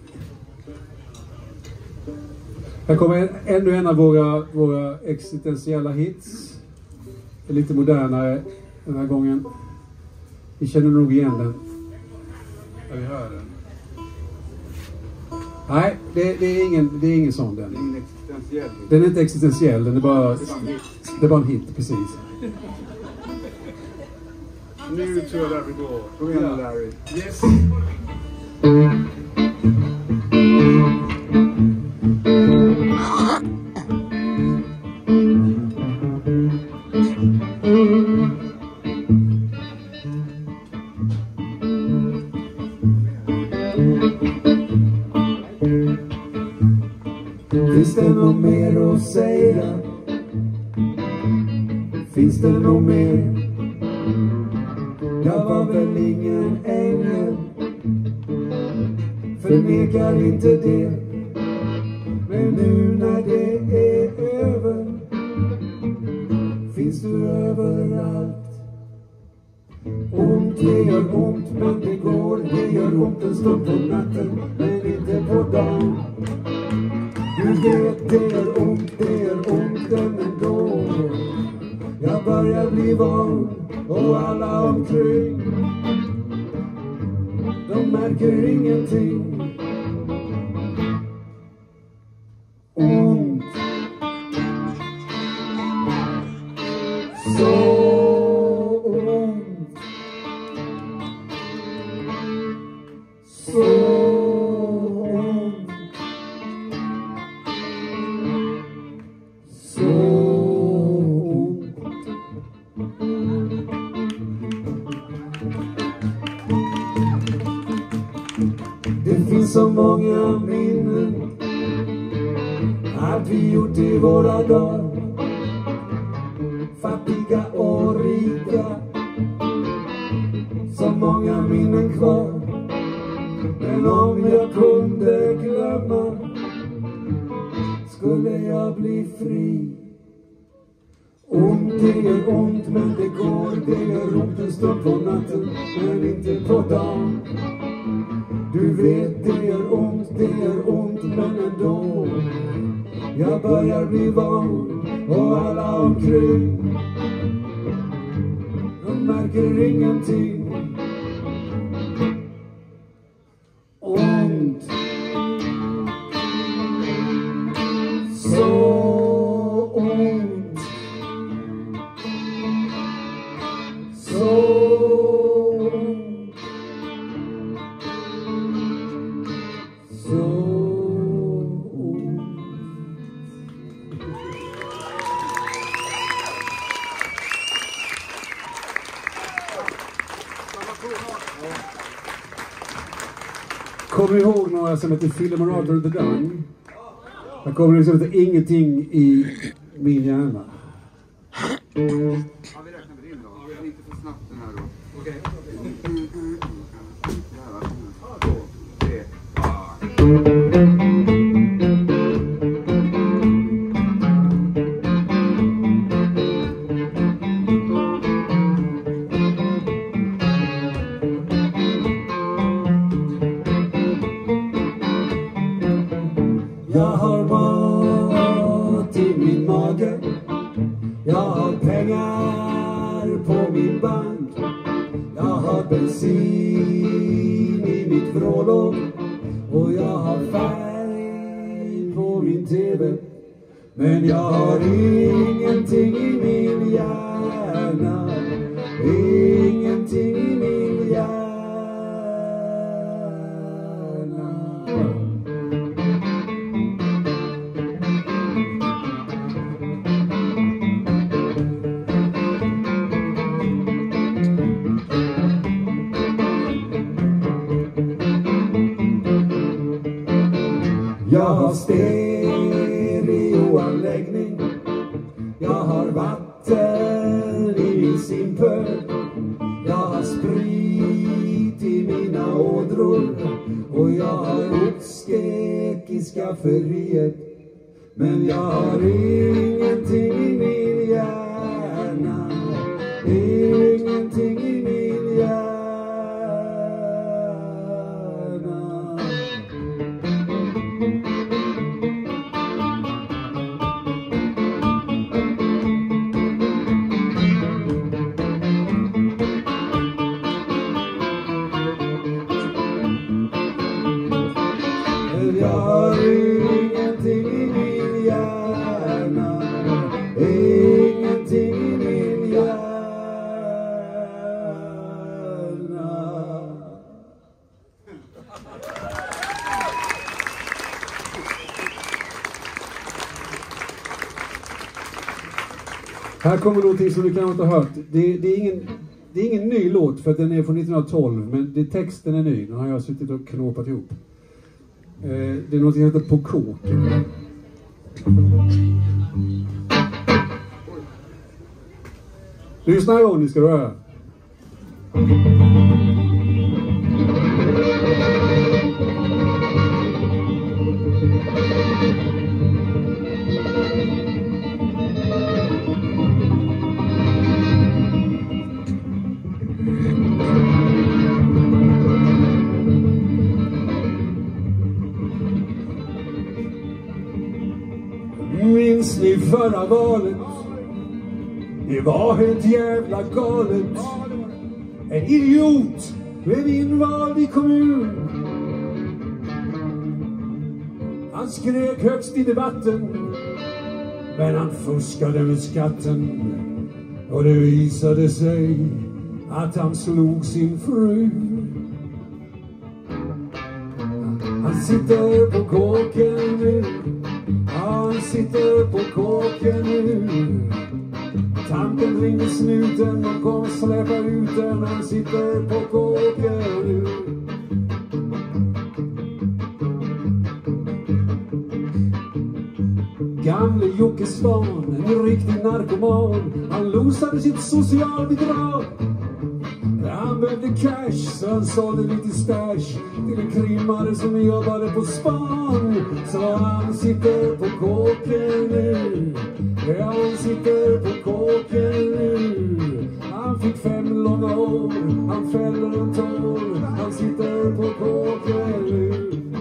här kommer en, ännu en av våra, våra existentiella hits. Lite modernare den här gången. Vi känner nog igen den. Ja, vi hör den. Nej, det, det, är ingen, det är ingen sån den. Det är ingen existentiell. Den är inte existentiell, den är bara, Det är bara en hit. det är bara en hit, precis. Nu tror jag där vi går. Kom igen Ja. Larry. Yes. Finns det något mer att säga? Finns det något mer? Jag var väl ingen ängel, förnekar inte det. Men nu när det är över finns du överallt. Ont, det gör ont, men det går. Det gör ont en stund på natten, men inte på dagen. Du vet, det gör ont, det gör ont ändå. Jag börjar bli van och alla omkring, de märker ingenting. Ont, så ont, så ont, så ont. Det finns så många minnen att vi gjort i våra dagar, fattiga och rika. Så många minnen kvar, men om jag kunde glömma skulle jag bli fri. Ont, det gör ont, men det går. Det gör ont en stund på natten, men inte på dagen. Du vet, det gör ont, det gör ont, men ändå. Jag börjar bli van och alla omkring, de märker ingenting. Ont, så ont, så ont, så ont. Kommer ni ihåg några som heter Filmarader the Dung? Jag kommer liksom inte ingenting i min hjärna. Ja, vi räknar med din då. Det är lite för snabbt den här då. Okej. Mm, mm, mm. Där va? Två, tre, ah. Jag har mat i min mage, jag har pengar på min bank, jag har bensin i mitt vrålåg och jag har färg på min tv. Men jag har ingenting i min hjärna, ingenting i min hjärna. Jag har stereoanläggning, jag har vatten i min simpöl, jag har sprit i mina ådror och jag har oxstek i skafferiet. Men jag har ingenting i min hjärna, ingenting i min hjärna. ingenting i min hjärna. Här kommer någonting som du kanske inte har hört. Det, det, är ingen, det är ingen ny låt för att den är från nittonhundratolv, men det, texten är ny. Den har jag suttit och knåpat ihop. Eh, det är något som heter På kåk. Lyssna Ronny, ska du höra. Minns ni förra valet? Det var helt jävla galet. En idiot blev invald i kommun. Han skrek högst i debatten, men han fuskade med skatten. Och det visade sig att han slog sin fru. Han sitter på kåken nu. Han sitter på kåken nu. Tanten ringde snuten och kom släppa ut den. Han sitter på kåken nu. Gamle Jocke Svan, en riktig narkoman. Han losade sitt socialbidrag. Han behövde cash, så han sålde lite stash till en krimmare som jobbade på span. Så han sitter på kåken nu. Ja, han sitter på kåken nu. Han fick fem långa år, han fäller en tår. Han sitter på kåken nu.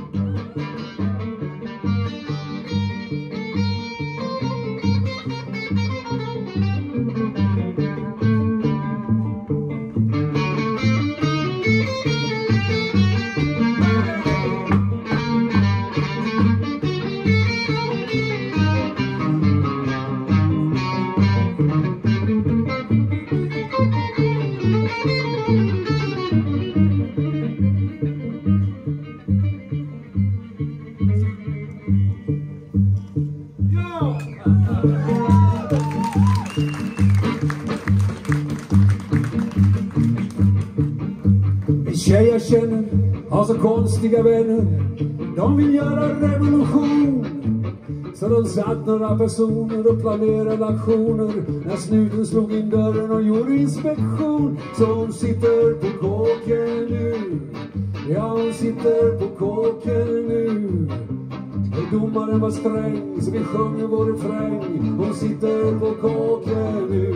Tjejer känner, har så konstiga vänner. De vill göra revolution. Så de satt några personer och planerade aktioner. När snuten slog in dörren och gjorde inspektion. Så hon sitter på kåken nu. Ja, hon sitter på kåken nu. Och domaren var sträng, så vi sjunger vår refräng. Hon sitter på kåken nu.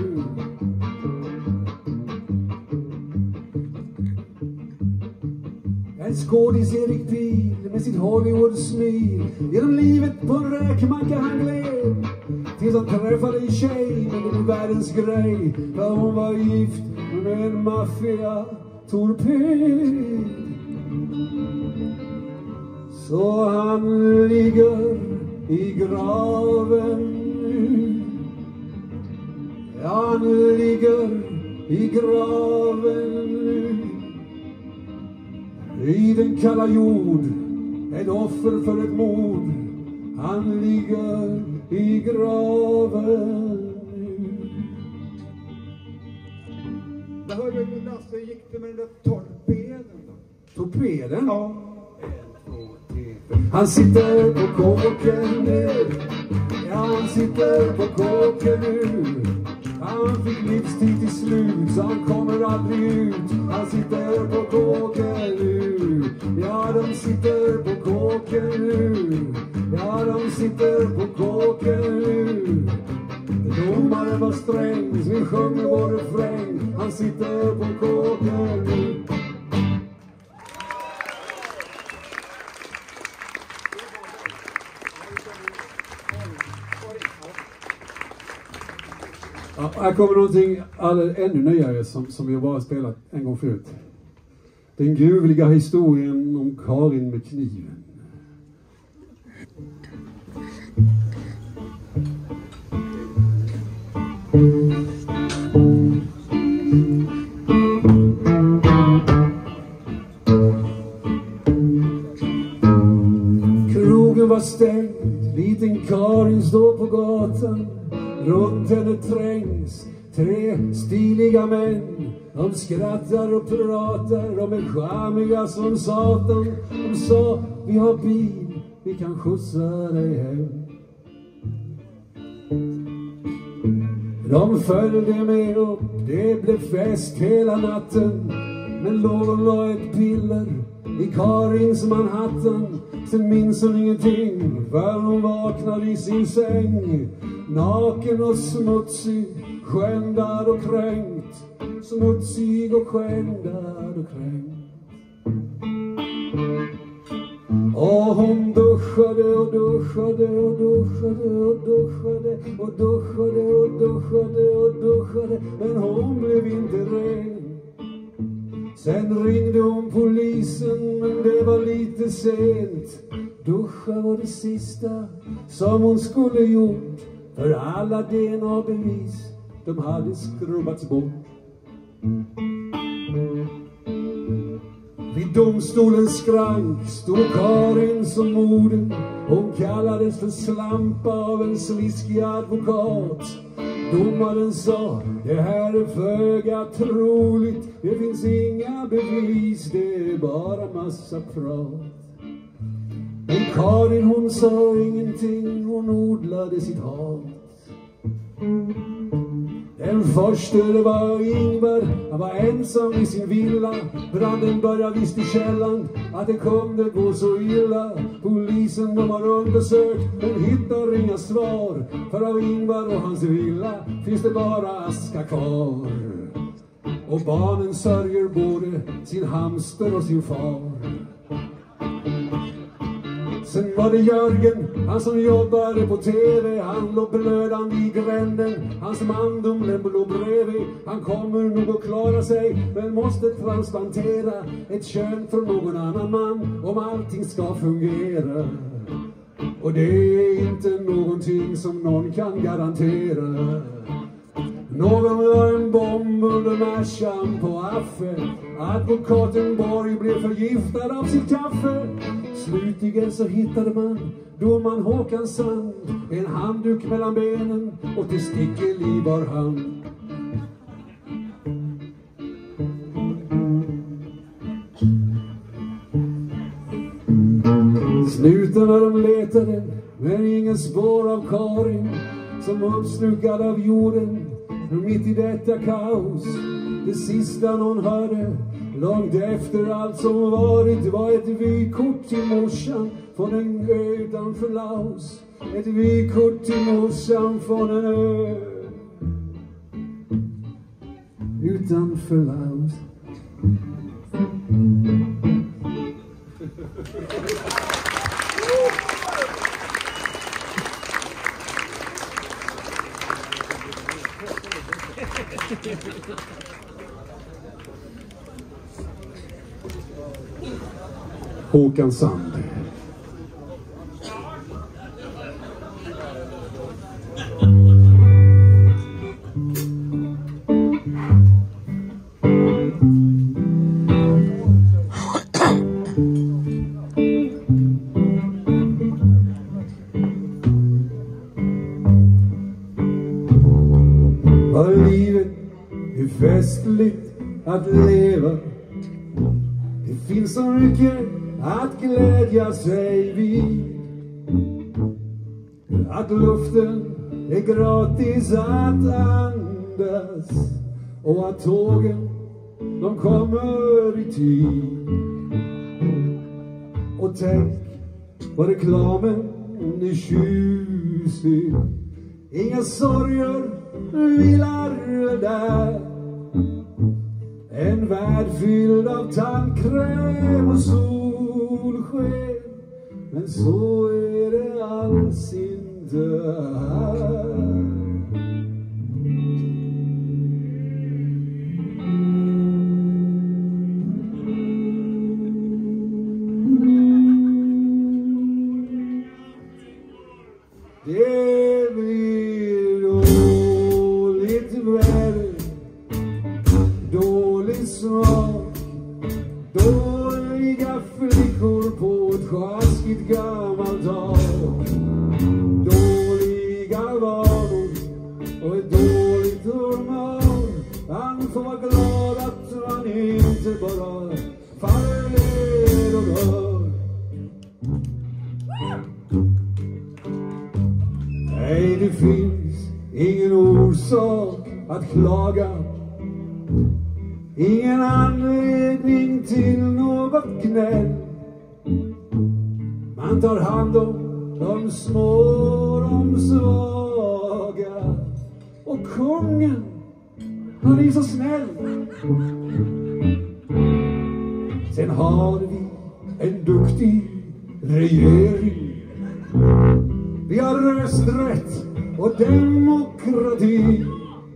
En skådis Erik Pihl med sitt Hollywood-smil. Genom livet på en räkmacka han gled. Tills han träffade en tjej, men det blev världens grej. För hon var gift med en maffia-torped. Så han ligger i graven nu. Ja, han ligger i graven nu. I den kalla jord, ett offer för ett mord. Han ligger i graven. Där hörde du Lasse, gick det med den där torpeden då? Torpeden? Ja. Han sitter på kåken nu. Ja, han sitter på kåken nu. Han fick livstid till slut, så han kommer aldrig ut. Han sitter på kåken nu. Ja, de sitter på kåken nu. Ja, de sitter på kåken nu. Domaren var sträng, så vi sjunger vår refräng. Han sitter på kåken nu. Ja, här kommer någonting all, ännu nyare som, som vi bara spelat en gång förut. Den gruvliga historien om Karin med kniven. Krogen var stängd, liten Karin står på gatan. Runt henne trängs tre stiliga män. De skrattar och pratar, de är charmiga som satan. De sa, vi har bil, vi kan skjutsa dig hem. De följde med upp, det blev fest hela natten. Men någon la ett piller i Karins Manhattan. Sen minns hon ingenting förrän hon vaknar i sin säng. Naken och smutsig, skändad och kränkt. Smutsig och skändad och kränkt. Och hon duschade och duschade och duschade och duschade och duschade och duschade och duschade. Men hon blev inte ren. Sen ringde hon polisen, men det var lite sent. Duscha var det sista som hon skulle gjort. För alla D N A-bevis, de hade skrubbats bort. Vid domstolens skrank stod Karin som morden. Hon kallades för slampa av en sliskig advokat. Domaren sa, det här är föga troligt. Det finns inga bevis, det är bara massa prat. Men Karin hon sa ingenting, hon odlade sitt hat. Den första det var Ingvar, han var ensam i sin villa. Branden började visst i källan att det kunde gå så illa. Polisen de har undersökt men hittar inga svar. För av Ingvar och hans villa finns det bara aska kvar. Och barnen sörjer både sin hamster och sin far. Sen var det Jörgen, han som jobbade på T V. Han låg blödande i gränden, hans mandum låg bredvid. Han kommer nog att klara sig, men måste transplantera ett kön från någon annan man om allting ska fungera. Och det är inte någonting som någon kan garantera. Någon var en bomb under märsan på Affe. Advokaten Borg blev förgiftad av sitt kaffe. Slutligen så hittade man domaren Håkan Sand. En handduk mellan benen och testikel i var hand. Snutarna de letade, men ingen spår av Karin. Som uppslukad av jorden, mitt i detta kaos. Det sista någon hörde, långt efter allt som varit, var ett vykort till morsan från en ö utanför Laos. Ett vykort till morsan från en ö utanför Laos. Håkan Sand. För livet är festligt att leva. Det finns så mycket att glädja sig vid. Att luften är gratis att andas. Och att tågen, de kommer i tid. Och tänk vad reklamen är tjusig. Inga sorger vilar där. En värld fylld av tandkräm och solsken. Men så är det alls inte här. Det blir dåligt humör. Han får vara glad att man inte bara faller ner och dör. Nej, det finns ingen orsak att klaga, ingen anledning till något gnäll. Man tar hand om de små, de svaga. Och kungen, han är så snäll. Sen har vi en duktig regering. Vi har rösträtt och demokrati.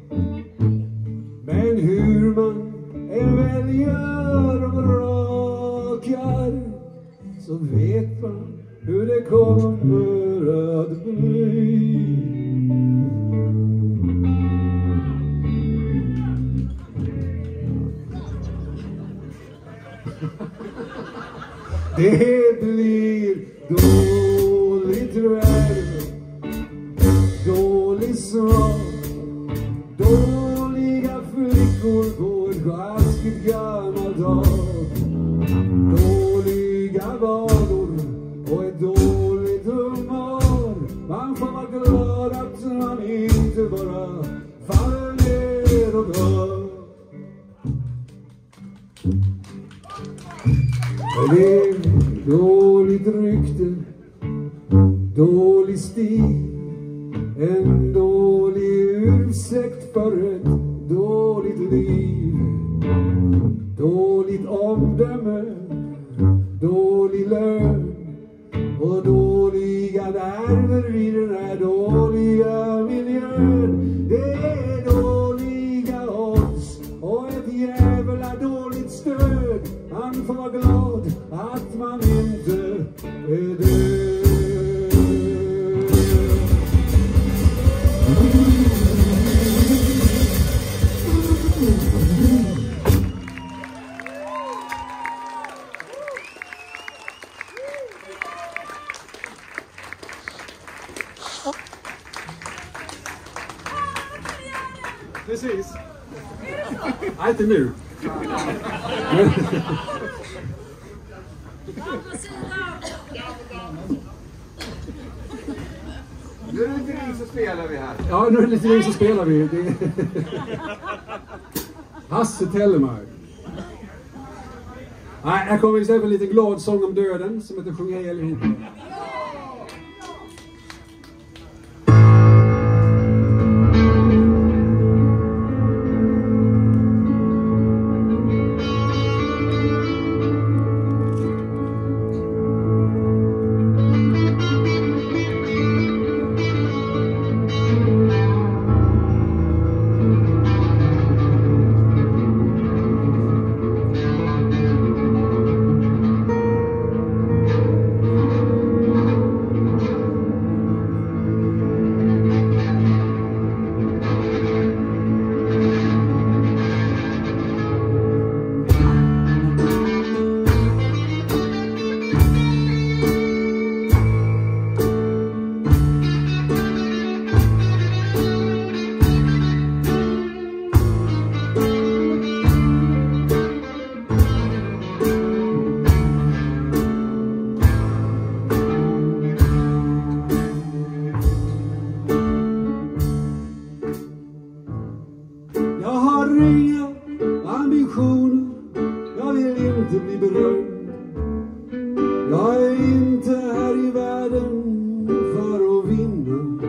Men hur man än väljer och vrakar, så vet man hur det kommer att bli. Det blir dåligt väder, dålig smak, dåliga flickor på en sjaskigt gammal dag, dåliga vanor och ett dåligt humör. Man får vara glad att man inte bara faller ner och dör. Det är dåligt rykte, dålig stil, en dålig ursäkt för ett dåligt liv. Dåligt omdöme, dålig lön och dåliga nerver i den här dåliga miljön. Det är dåliga odds och ett jävla dåligt stöd. Man får vara glad att man inte är död. Precis. Nej, inte nu. Nu är det lite ring så spelar vi här. Ja, nu är det lite ring så spelar vi. Det... Hasse Tellermark. Nej, jag kommer istället för en lite glad sång om döden som heter Sjunga ihjäl ihop. Jag är inte här i världen för att vinna.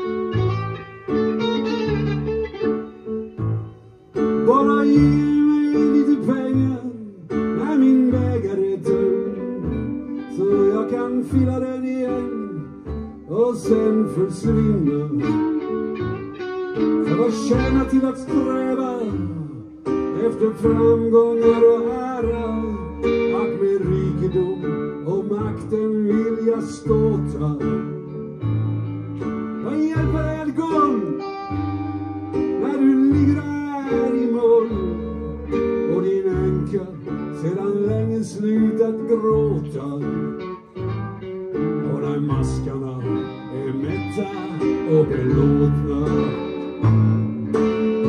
Bara ge mig lite pengar när min bägare är tom, så jag kan fylla den igen och sen försvinna. För vad tjänar till att sträva efter framgångar och ära, att med rikedom och makten vill jag ståta. Vad hjälper det att gå när du ligger här i mål och din änka sedan länge slutat gråta, och när maskarna är mätta och belåtna.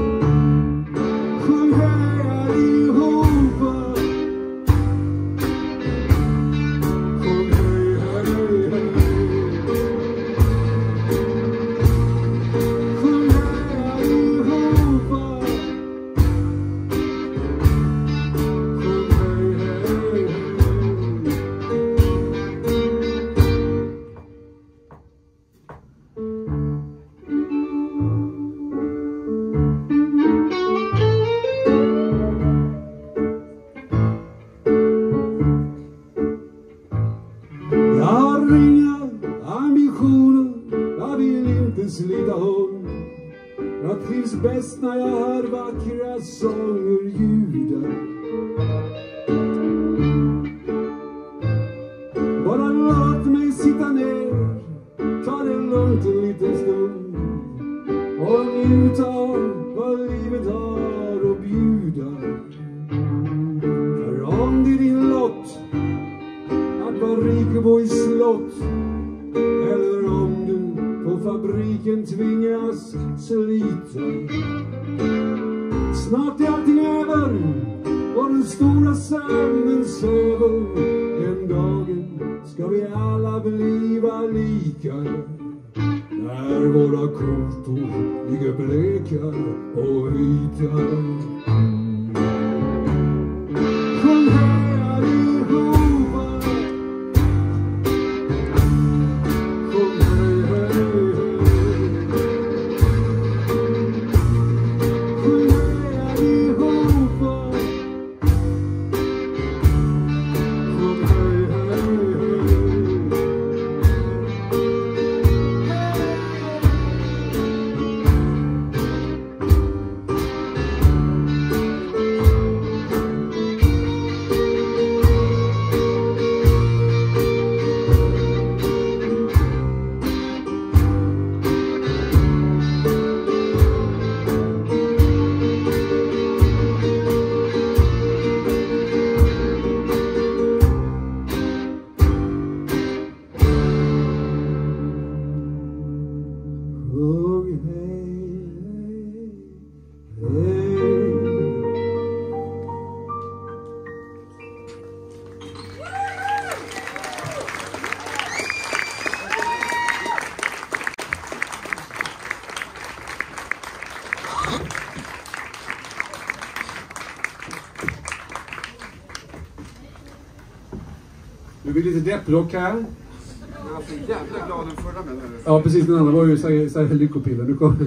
trivs bäst när jag hör vackra sånger ljuda. Bara låt mig sitta ner, ta det lugnt en liten stund och njuta vad livet har att bjuda. För om det är din lott att vara rik och bo i slott, eller om du på fabriken tvingas slita, snart är allting över och den stora sömnen söver. Den dagen ska vi alla bliva lika, när våra kotor ligger bleka och vita. Sjung hej allihopa, sjung hej hej hej, sjung hej allihopa, sjung hej hej hej. Sjung hej, hej. Nu blir det lite depprock här. Jag var så jävla glad den förra med. Ja, precis. Den andra var ju så här, så här lyckopiller. Nu kommer...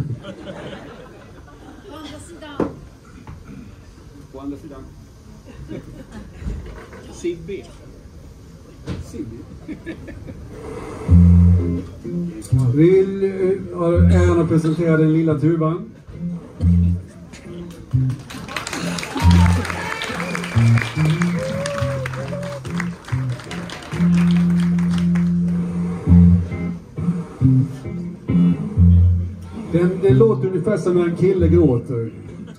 På andra sidan. På andra sidan. Sibby. Sibby. Vill äh, äran att presentera den lilla tuban. Den, den låter ungefär som när en kille gråter.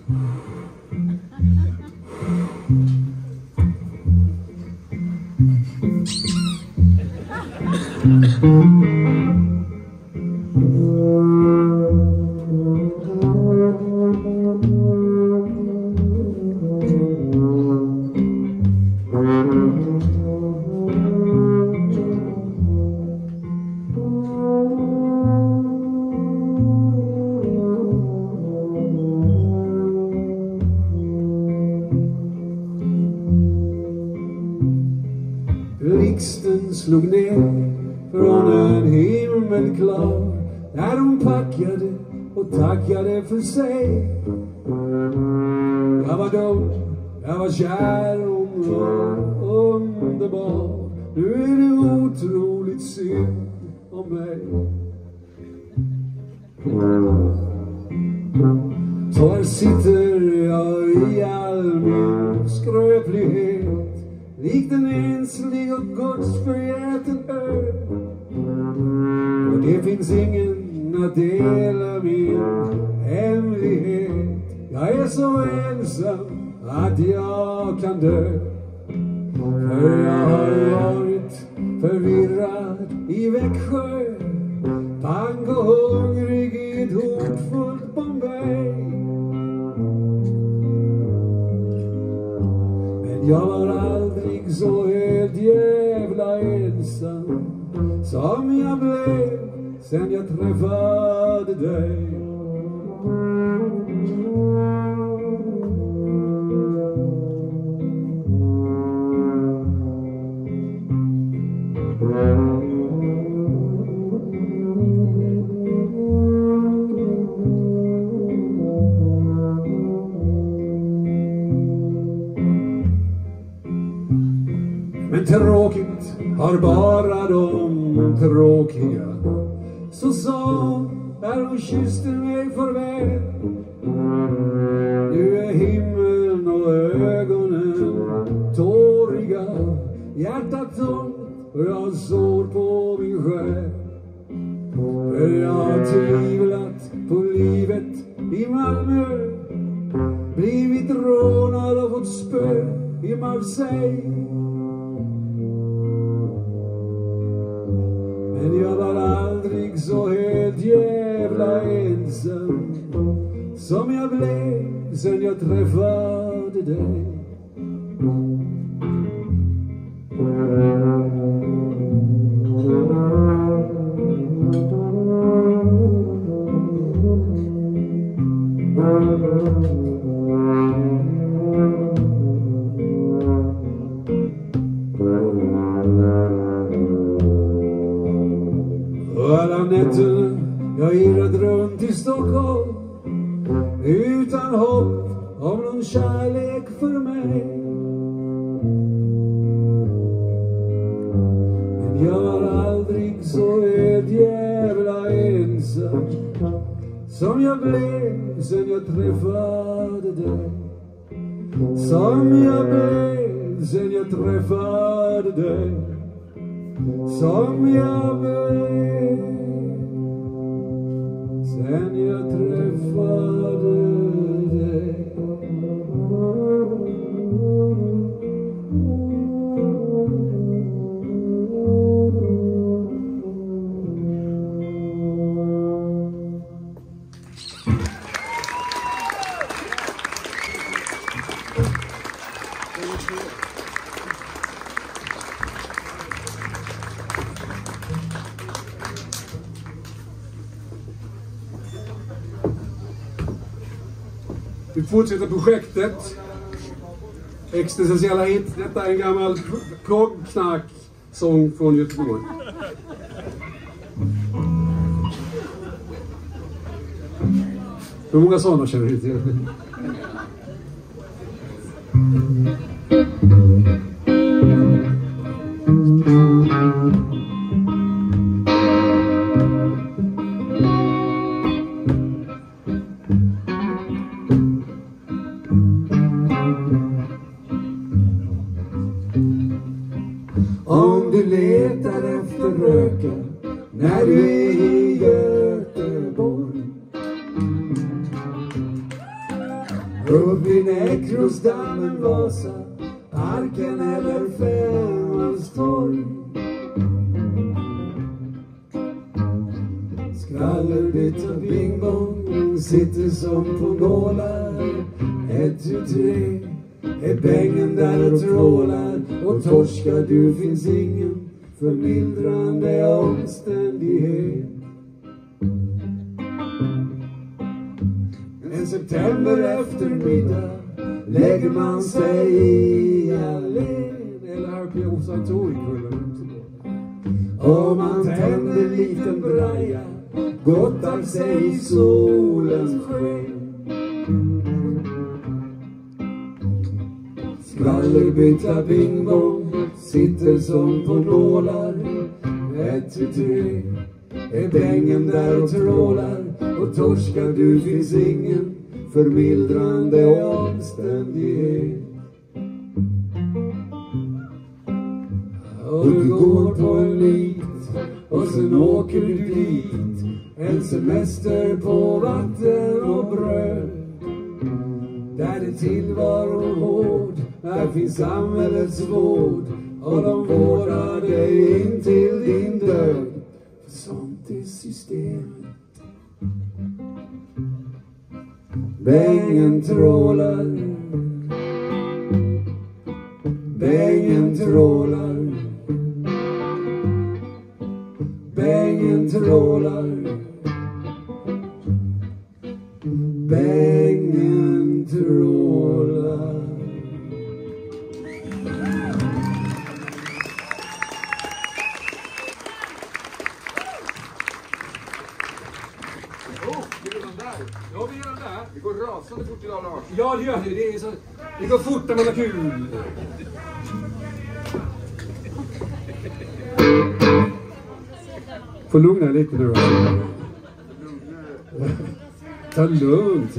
Blixten slog ner från en himmel klar, där hon packade och tackade för sig. Jag var dum, jag var kär, hon var underbar. Nu är det otroligt synd om mig. Så här sitter jag i all min skröplighet, likt en enslig och gudsförgäten ö. Och det finns ingen att dela min hemlighet. Jag är så ensam att jag kan dö. För jag har varit förvirrad i Växjö, pank och hungrig i ett hotfullt Bombay. Men jag var aldrig så helt jävla ensam som jag blev sen jag träffade dig. Men tråkigt har bara de tråkiga. Så sa hon när hon kysste mig farväl. hjärtat tomt och jag har sår på min själ. För jag har tvivlat på livet i Malmö, blivit rånad och fått spö i Marseille. Men jag var aldrig så helt jävla ensam som jag blev sen jag träffade dig. Och alla nätter jag irrat runt i Stockholm utan hopp om någon kärlek för mig. Men jag var aldrig så helt jävla ensam som jag blev sen jag träffade dig. Som jag blev sen jag träffade dig. Som jag blev sen jag träffade dig. Vi fortsätter projektet. Existentiella hit. Detta är en gammal progknark-sång från Göteborg. Hur många sådana känner du till? Om du letar efter röken när du är i Göteborg, upp i Näckrosdammen, Vasa, Arken eller Femmans torg. Skvallerbytta bingbong sitter som på nålar. Ett, tu, tre är bängen där och trålar. Och torskar du finns ingen förmildrande omständighet. En september eftermiddag lägger man sig i allén. Eller här på Observatoriekullen. Och man tänder en liten braja, gottar sig i solens sken. Skvallerbytta bingbong sitter som på nålar. Ett, tu, tre är bängen där och trålar. Och torskar du finns ingen förmildrande omständighet. Och du går på en lit och sen åker du dit. En semester på vatten och bröd. Där är tillvaron hård, här finns samhällets vård. Och de vårdar dig in till din död. För sånt är systemet. Bängen trålar, bängen trålar, bängen trålar, bängen trålar. Oh, vi är redan där. Ja, vi är redan där. Det går rasande fort idag, Lars. Ja, det gör det. Det, är så, det går fort när man har kul. Får lugna dig lite nu då. Ta lugnt.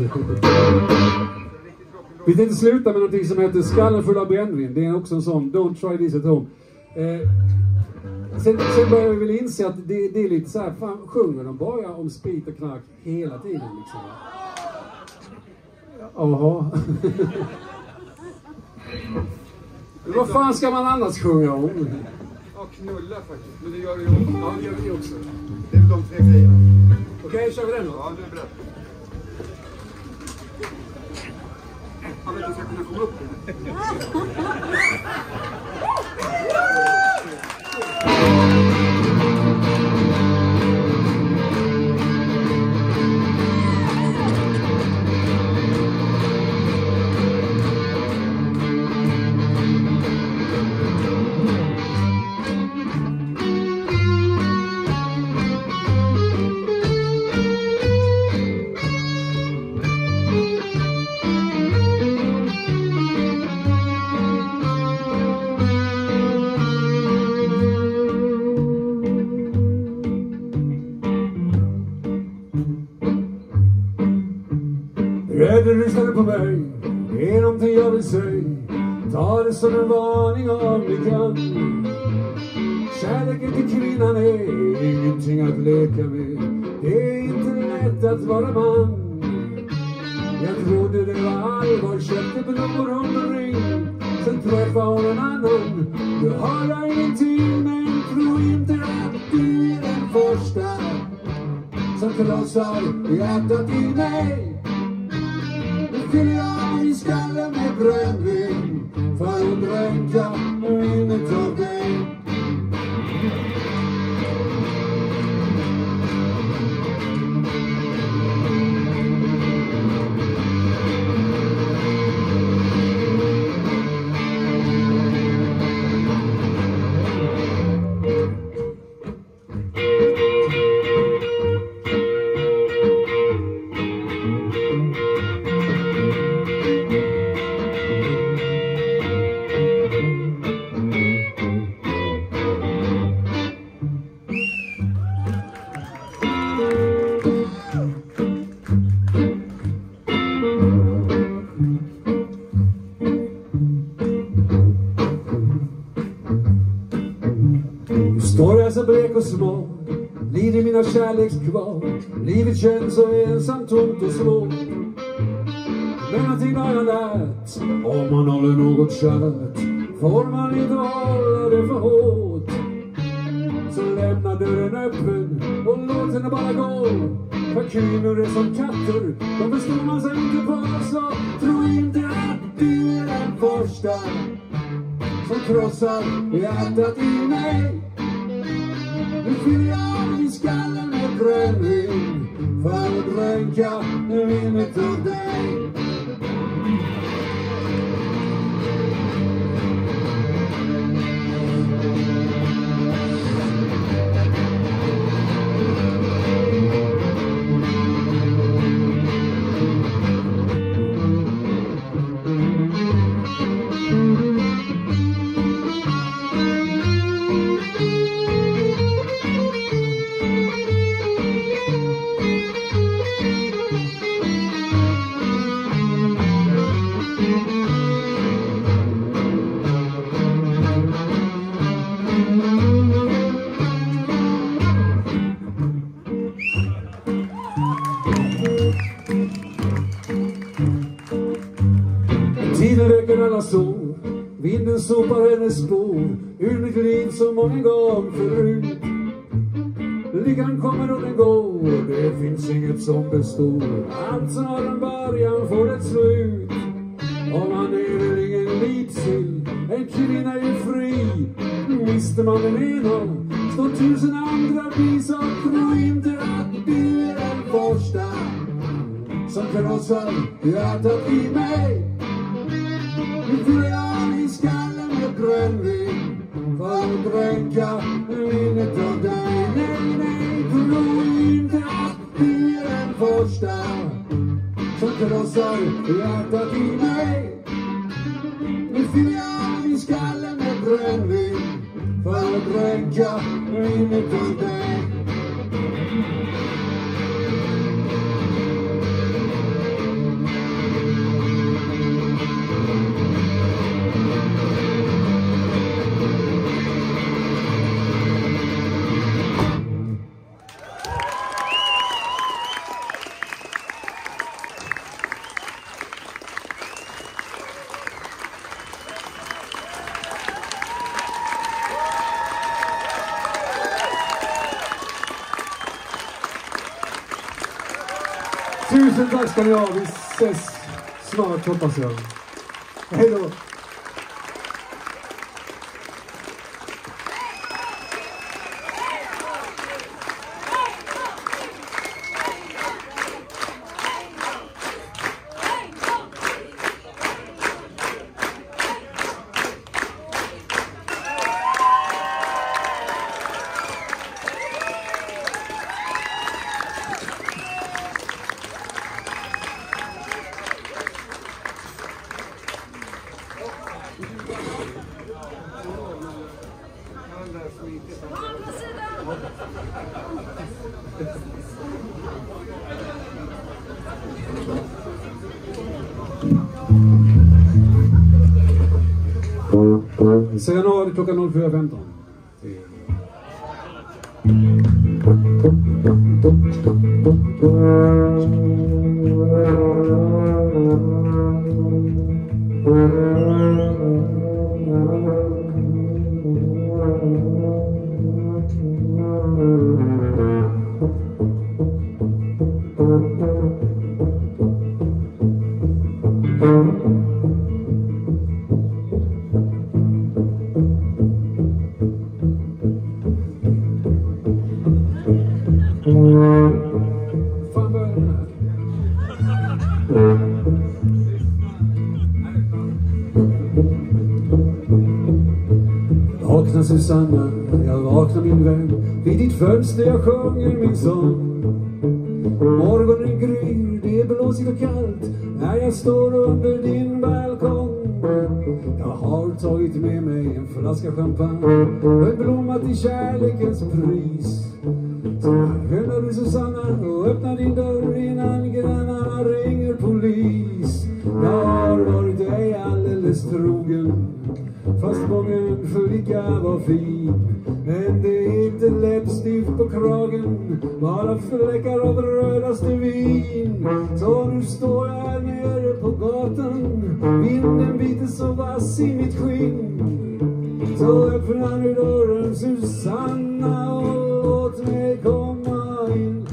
Vi tänkte sluta med någonting som heter Skallen full av brännvin. Det är också en sån Don't try this at home. Eh, sen, sen börjar vi väl inse att det, det är lite så här, fan, sjunger de bara om sprit och knark hela tiden liksom. Jaha. Vad fan ska man annars sjunga om? Ja, knulla faktiskt. Men det gör du ju också. Ja, det gör vi också. Det är väl de tre grejerna. Okej, okay, kör vi den då? Ja, du är beredd. Jag vet inte, ska kunna komma upp Rädden lyssnade på mig, det är någonting jag vill säga. Ta det som en varning om ni kan. Kärleken till kvinnan är ingenting att leka med. Det är inte lätt att vara man. Jag trodde det var allvar, köpte blommor under ring. Sen träffade hon en annan. Du har jag ingenting, men tro inte att du är den första som krossar hjärtat i mig. Fyller jag i skallen med brännvin för att dränka minnet av dig. Står jag så blek och små, lider mina kärlekskval. Livet känns så ensamt, tomt och svårt. Men någonting har jag lärt, om man håller något kärt får man inte hålla det för hårt. Så lämna dörren öppen och låt henne bara gå. För kvinnor är som katter, de förstår man sig inte på. Så tro inte att du är den första som krossar hjärtat i mig. Nu fyller jag i skallen med brännvin för att dränka minnet av dig. Tiden räcker alla sår, vinden sopar hennes spår ur mitt liv så många gånger förut. Lyckan kommer och den går, det finns inget som består. Allt som har en början får ett slut. Och man är väl ingen litsill, en kvinna är fri. Mister man den ena, står tusen andra vis. Och tro inte att du är den första som krossar hjärtat i mig. Nu fyller jag i skallen med brännvin för att dränka minnet av dig. Nej, nej, tro inte att du är den första som krossar hjärtat i mig. Nu fyller jag i skallen med brännvin för att dränka minnet av dig. Tusen tack ska ni ha. Vi ses snart, hoppas jag. Hej då. Så januari klockan noll fyra femton. Vakna Susanna, jag vaknar min vän. Vid ditt fönster jag sjunger min sång. Morgonen gryr, det är blåsigt och kallt när jag står under din balkong. Jag har tagit med mig en flaska champagne och en blomma till kärlekens pris. Så hällar du Susanna och öppnar din dörr innan grannarna ringer polis. Jag har varit dig alldeles trogen, fast mången flicka var fin. Men det är inte läppstift på kragen, bara fläckar av rödaste vin. Så nu står jag här nere på gatan, vinden biter så vass i mitt skinn. Så öppnar nu dörren Susanna och låt mig komma in.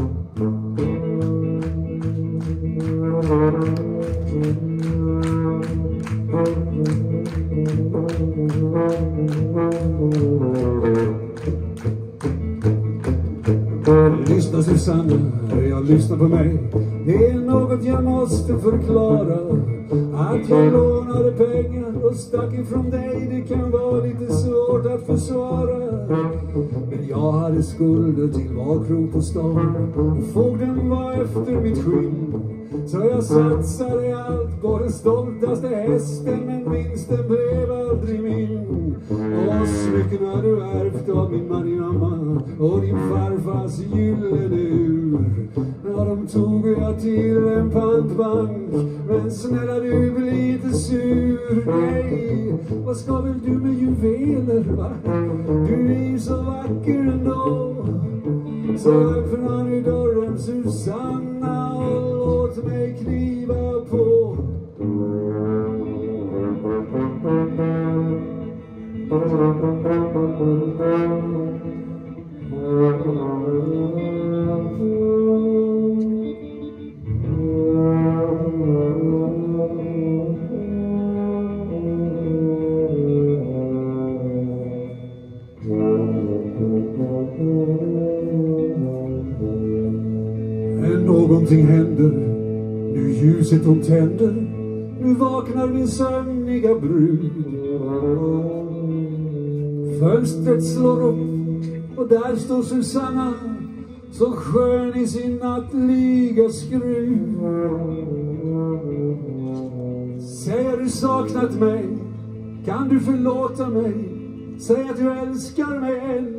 Lyssna Susanna, jag lyssnar på mig. Det är något jag måste förklara. Att jag lånade pengar och stack ifrån dig, det kan vara lite svårt att försvara. Men jag hade skulder till Valkrog på stan och fogden var efter mitt skinn. Så jag satsade allt på den stoltaste hästen, men vinsten blev aldrig min. Och smyckena du ärvt av min Mariamma och din farfars gyllene ur, ja, de tog jag till en pantbank. Men snälla du blir inte sur. Nej, vad ska väl du med juveler, va? Du är ju så vacker ändå. Så öppnar nu dörren Susanna och låt mig kliva på. Någonting händer, nu ljuset hon tänder, nu vaknar min sömniga brud. Fönstret slår upp och där står Susanna, så skön i sin nattliga skruv. Säg du saknat mig, kan du förlåta mig, säg att du älskar mig än.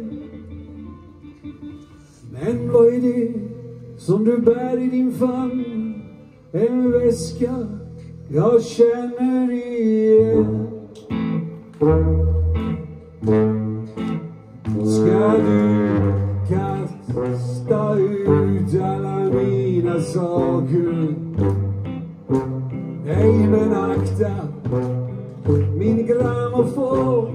Men vad är det som du bär i din famn? En väska jag känner igen. Ska du kasta ut alla mina saker? Nej, men akta min grammofon.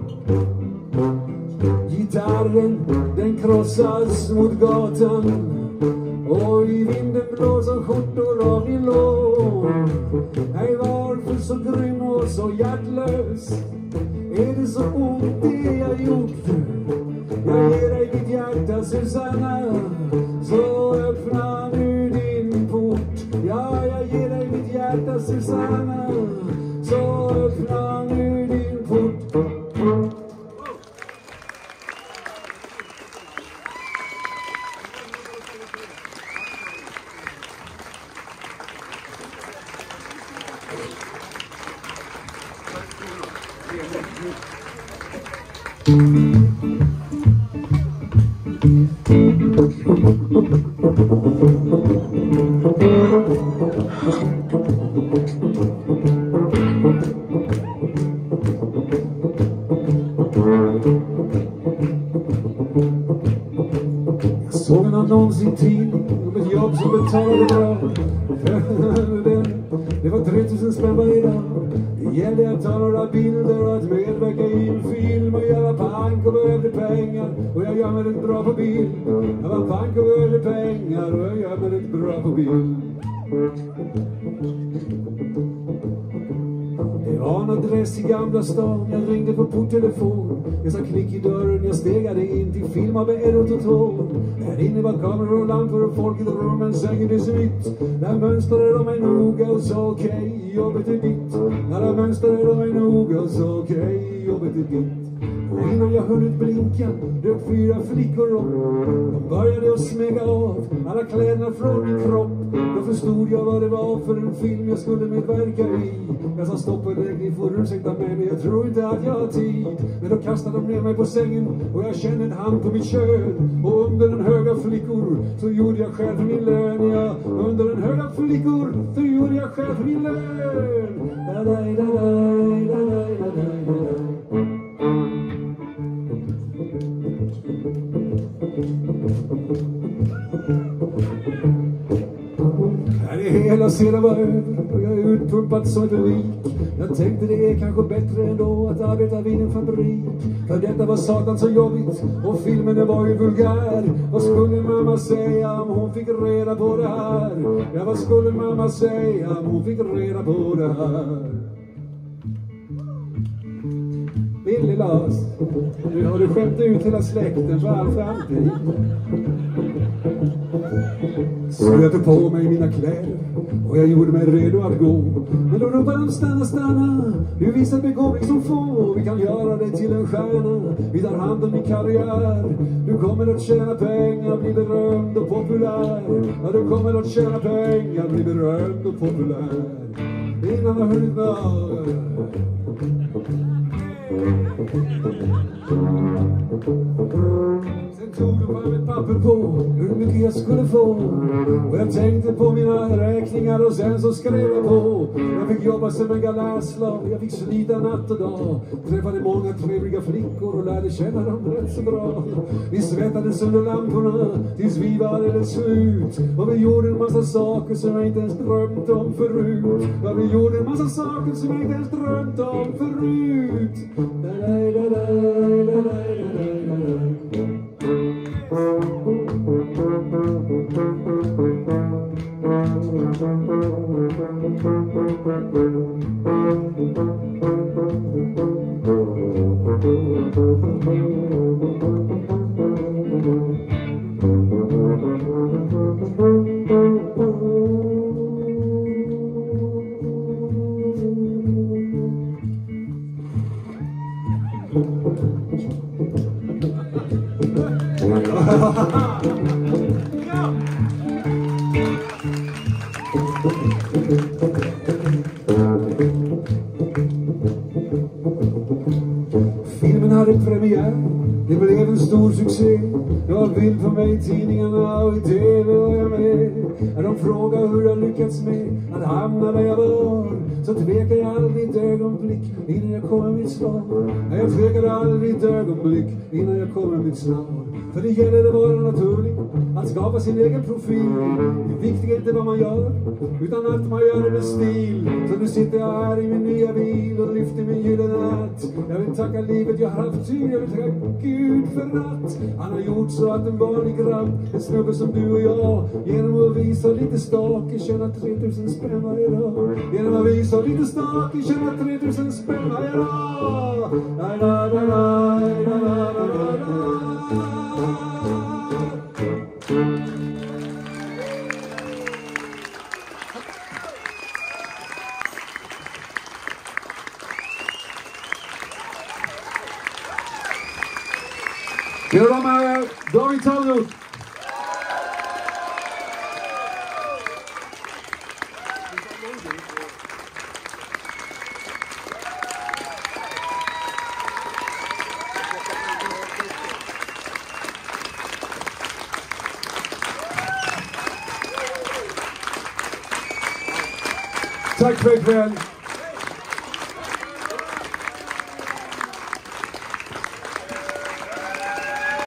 Gitarren, den krossas mot gatan och i vinden blåser skjortor av nylon. Nej, varför så grym och så hjärtlös? Är det så ont det jag gjort? Jag ger dig ditt hjärta, Susanna, så öppna nu din port. Ja, jag ger dig mitt hjärta, Susanna, så öppna nu din port. Jag såg en annons i tidning om ett jobb som betalade bra. Det var tre tusen spänn varje dag. Det gällde att ta några bilder och att medverka i en film. Och jag var pank och behövde pengar, och jag gör mig rätt bra på bild. Jag var pank och behövde pengar, och jag gör mig rätt bra på bild. Det var en adress i Gamla stan. Jag ringde på porttelefon. Jag sa klick i dörren. Jag stegade in till film av Erot och Tån. Här inne var kameror och lampor och folk i rummen sängen i smitt. Där mönstrade de mig noga och sa okej, okay, jobbet är ditt. Där mönstrade de mig noga och sa okej, okay, jobbet är ditt. Och innan jag hunnit blinka dök fyra flickor upp. De började att smega av alla kläderna från min kropp. Då förstod jag vad det var för en film jag skulle medverka i. Jag sa stopp och lägg, ni får ursäkta mig, men jag tror inte att jag har tid. Men då kastade de ner mig på sängen och jag kände en hand på mitt kön. Och under den höga flickor så gjorde jag själv för min lön. Ja, under den höga flickor så gjorde jag själv för min lön. Da, da, da, da, da, da, da, da. När hela scenen var över och jag är utpumpad som ett lik. Jag tänkte det är kanske bättre ändå att arbeta vid en fabrik. För detta var satan så jobbigt och filmen den var ju vulgär. Vad skulle mamma säga om hon fick reda på det här? Ja, vad skulle mamma säga om hon fick reda på det här? Billy Lars, nu har du skämt ut hela släkten för all framtid. Så jag tog på mig mina kläder och jag gjorde mig redo att gå. Men då ropade de stanna, stanna. Du visar begåvning som få. Vi kan göra dig till en stjärna. Vi tar hand om din karriär. Du kommer att tjäna pengar, bli berömd och populär. Ja, du kommer att tjäna pengar, bli berömd och populär. Innan jag hunnit med. Sen tog du bara ett papper på hur mycket jag skulle få. Och jag tänkte på mina räkningar och sen så skrev jag på. Jag fick jobba som en galäslav, jag fick slita natt och dag. Träffade många trevliga flickor och lärde känna dem rätt så bra. Vi svettades under lamporna tills vi var alldeles slut. Och vi gjorde en massa saker som jag inte ens drömt om förut. Ja, vi gjorde en massa saker som jag inte ens drömt om förut. Filmen hade premiär, det blev en stor succé. Jag var bild på mig i tidningarna och i tv var jag med. De frågade hur jag lyckats med att hamna där jag var. så tvekar jag aldrig ett ögonblick innan jag kommer mitt svar. Nej, jag tvekar aldrig ett ögonblick innan jag kommer mitt svar. För det gäller att vara naturlig, att skapa sin egen profil. Det viktiga är inte vad man gör, utan att man gör det med stil. Så nu sitter jag här i min nya bil och lyfter min gyllene natt. Jag vill tacka livet jag har haft tur, jag vill tacka Gud för att han har gjort så att en vanlig grabb, en snubbe som du och jag, genom att visa lite stake tjänar tre tusen spänn varje dag. Genom att visa lite stake tjänar tre tusen spänn varje dag. La, la, la, la, la, la, la, la, la. Mina damer och herrar, David Tallroth. Tack för ikväll.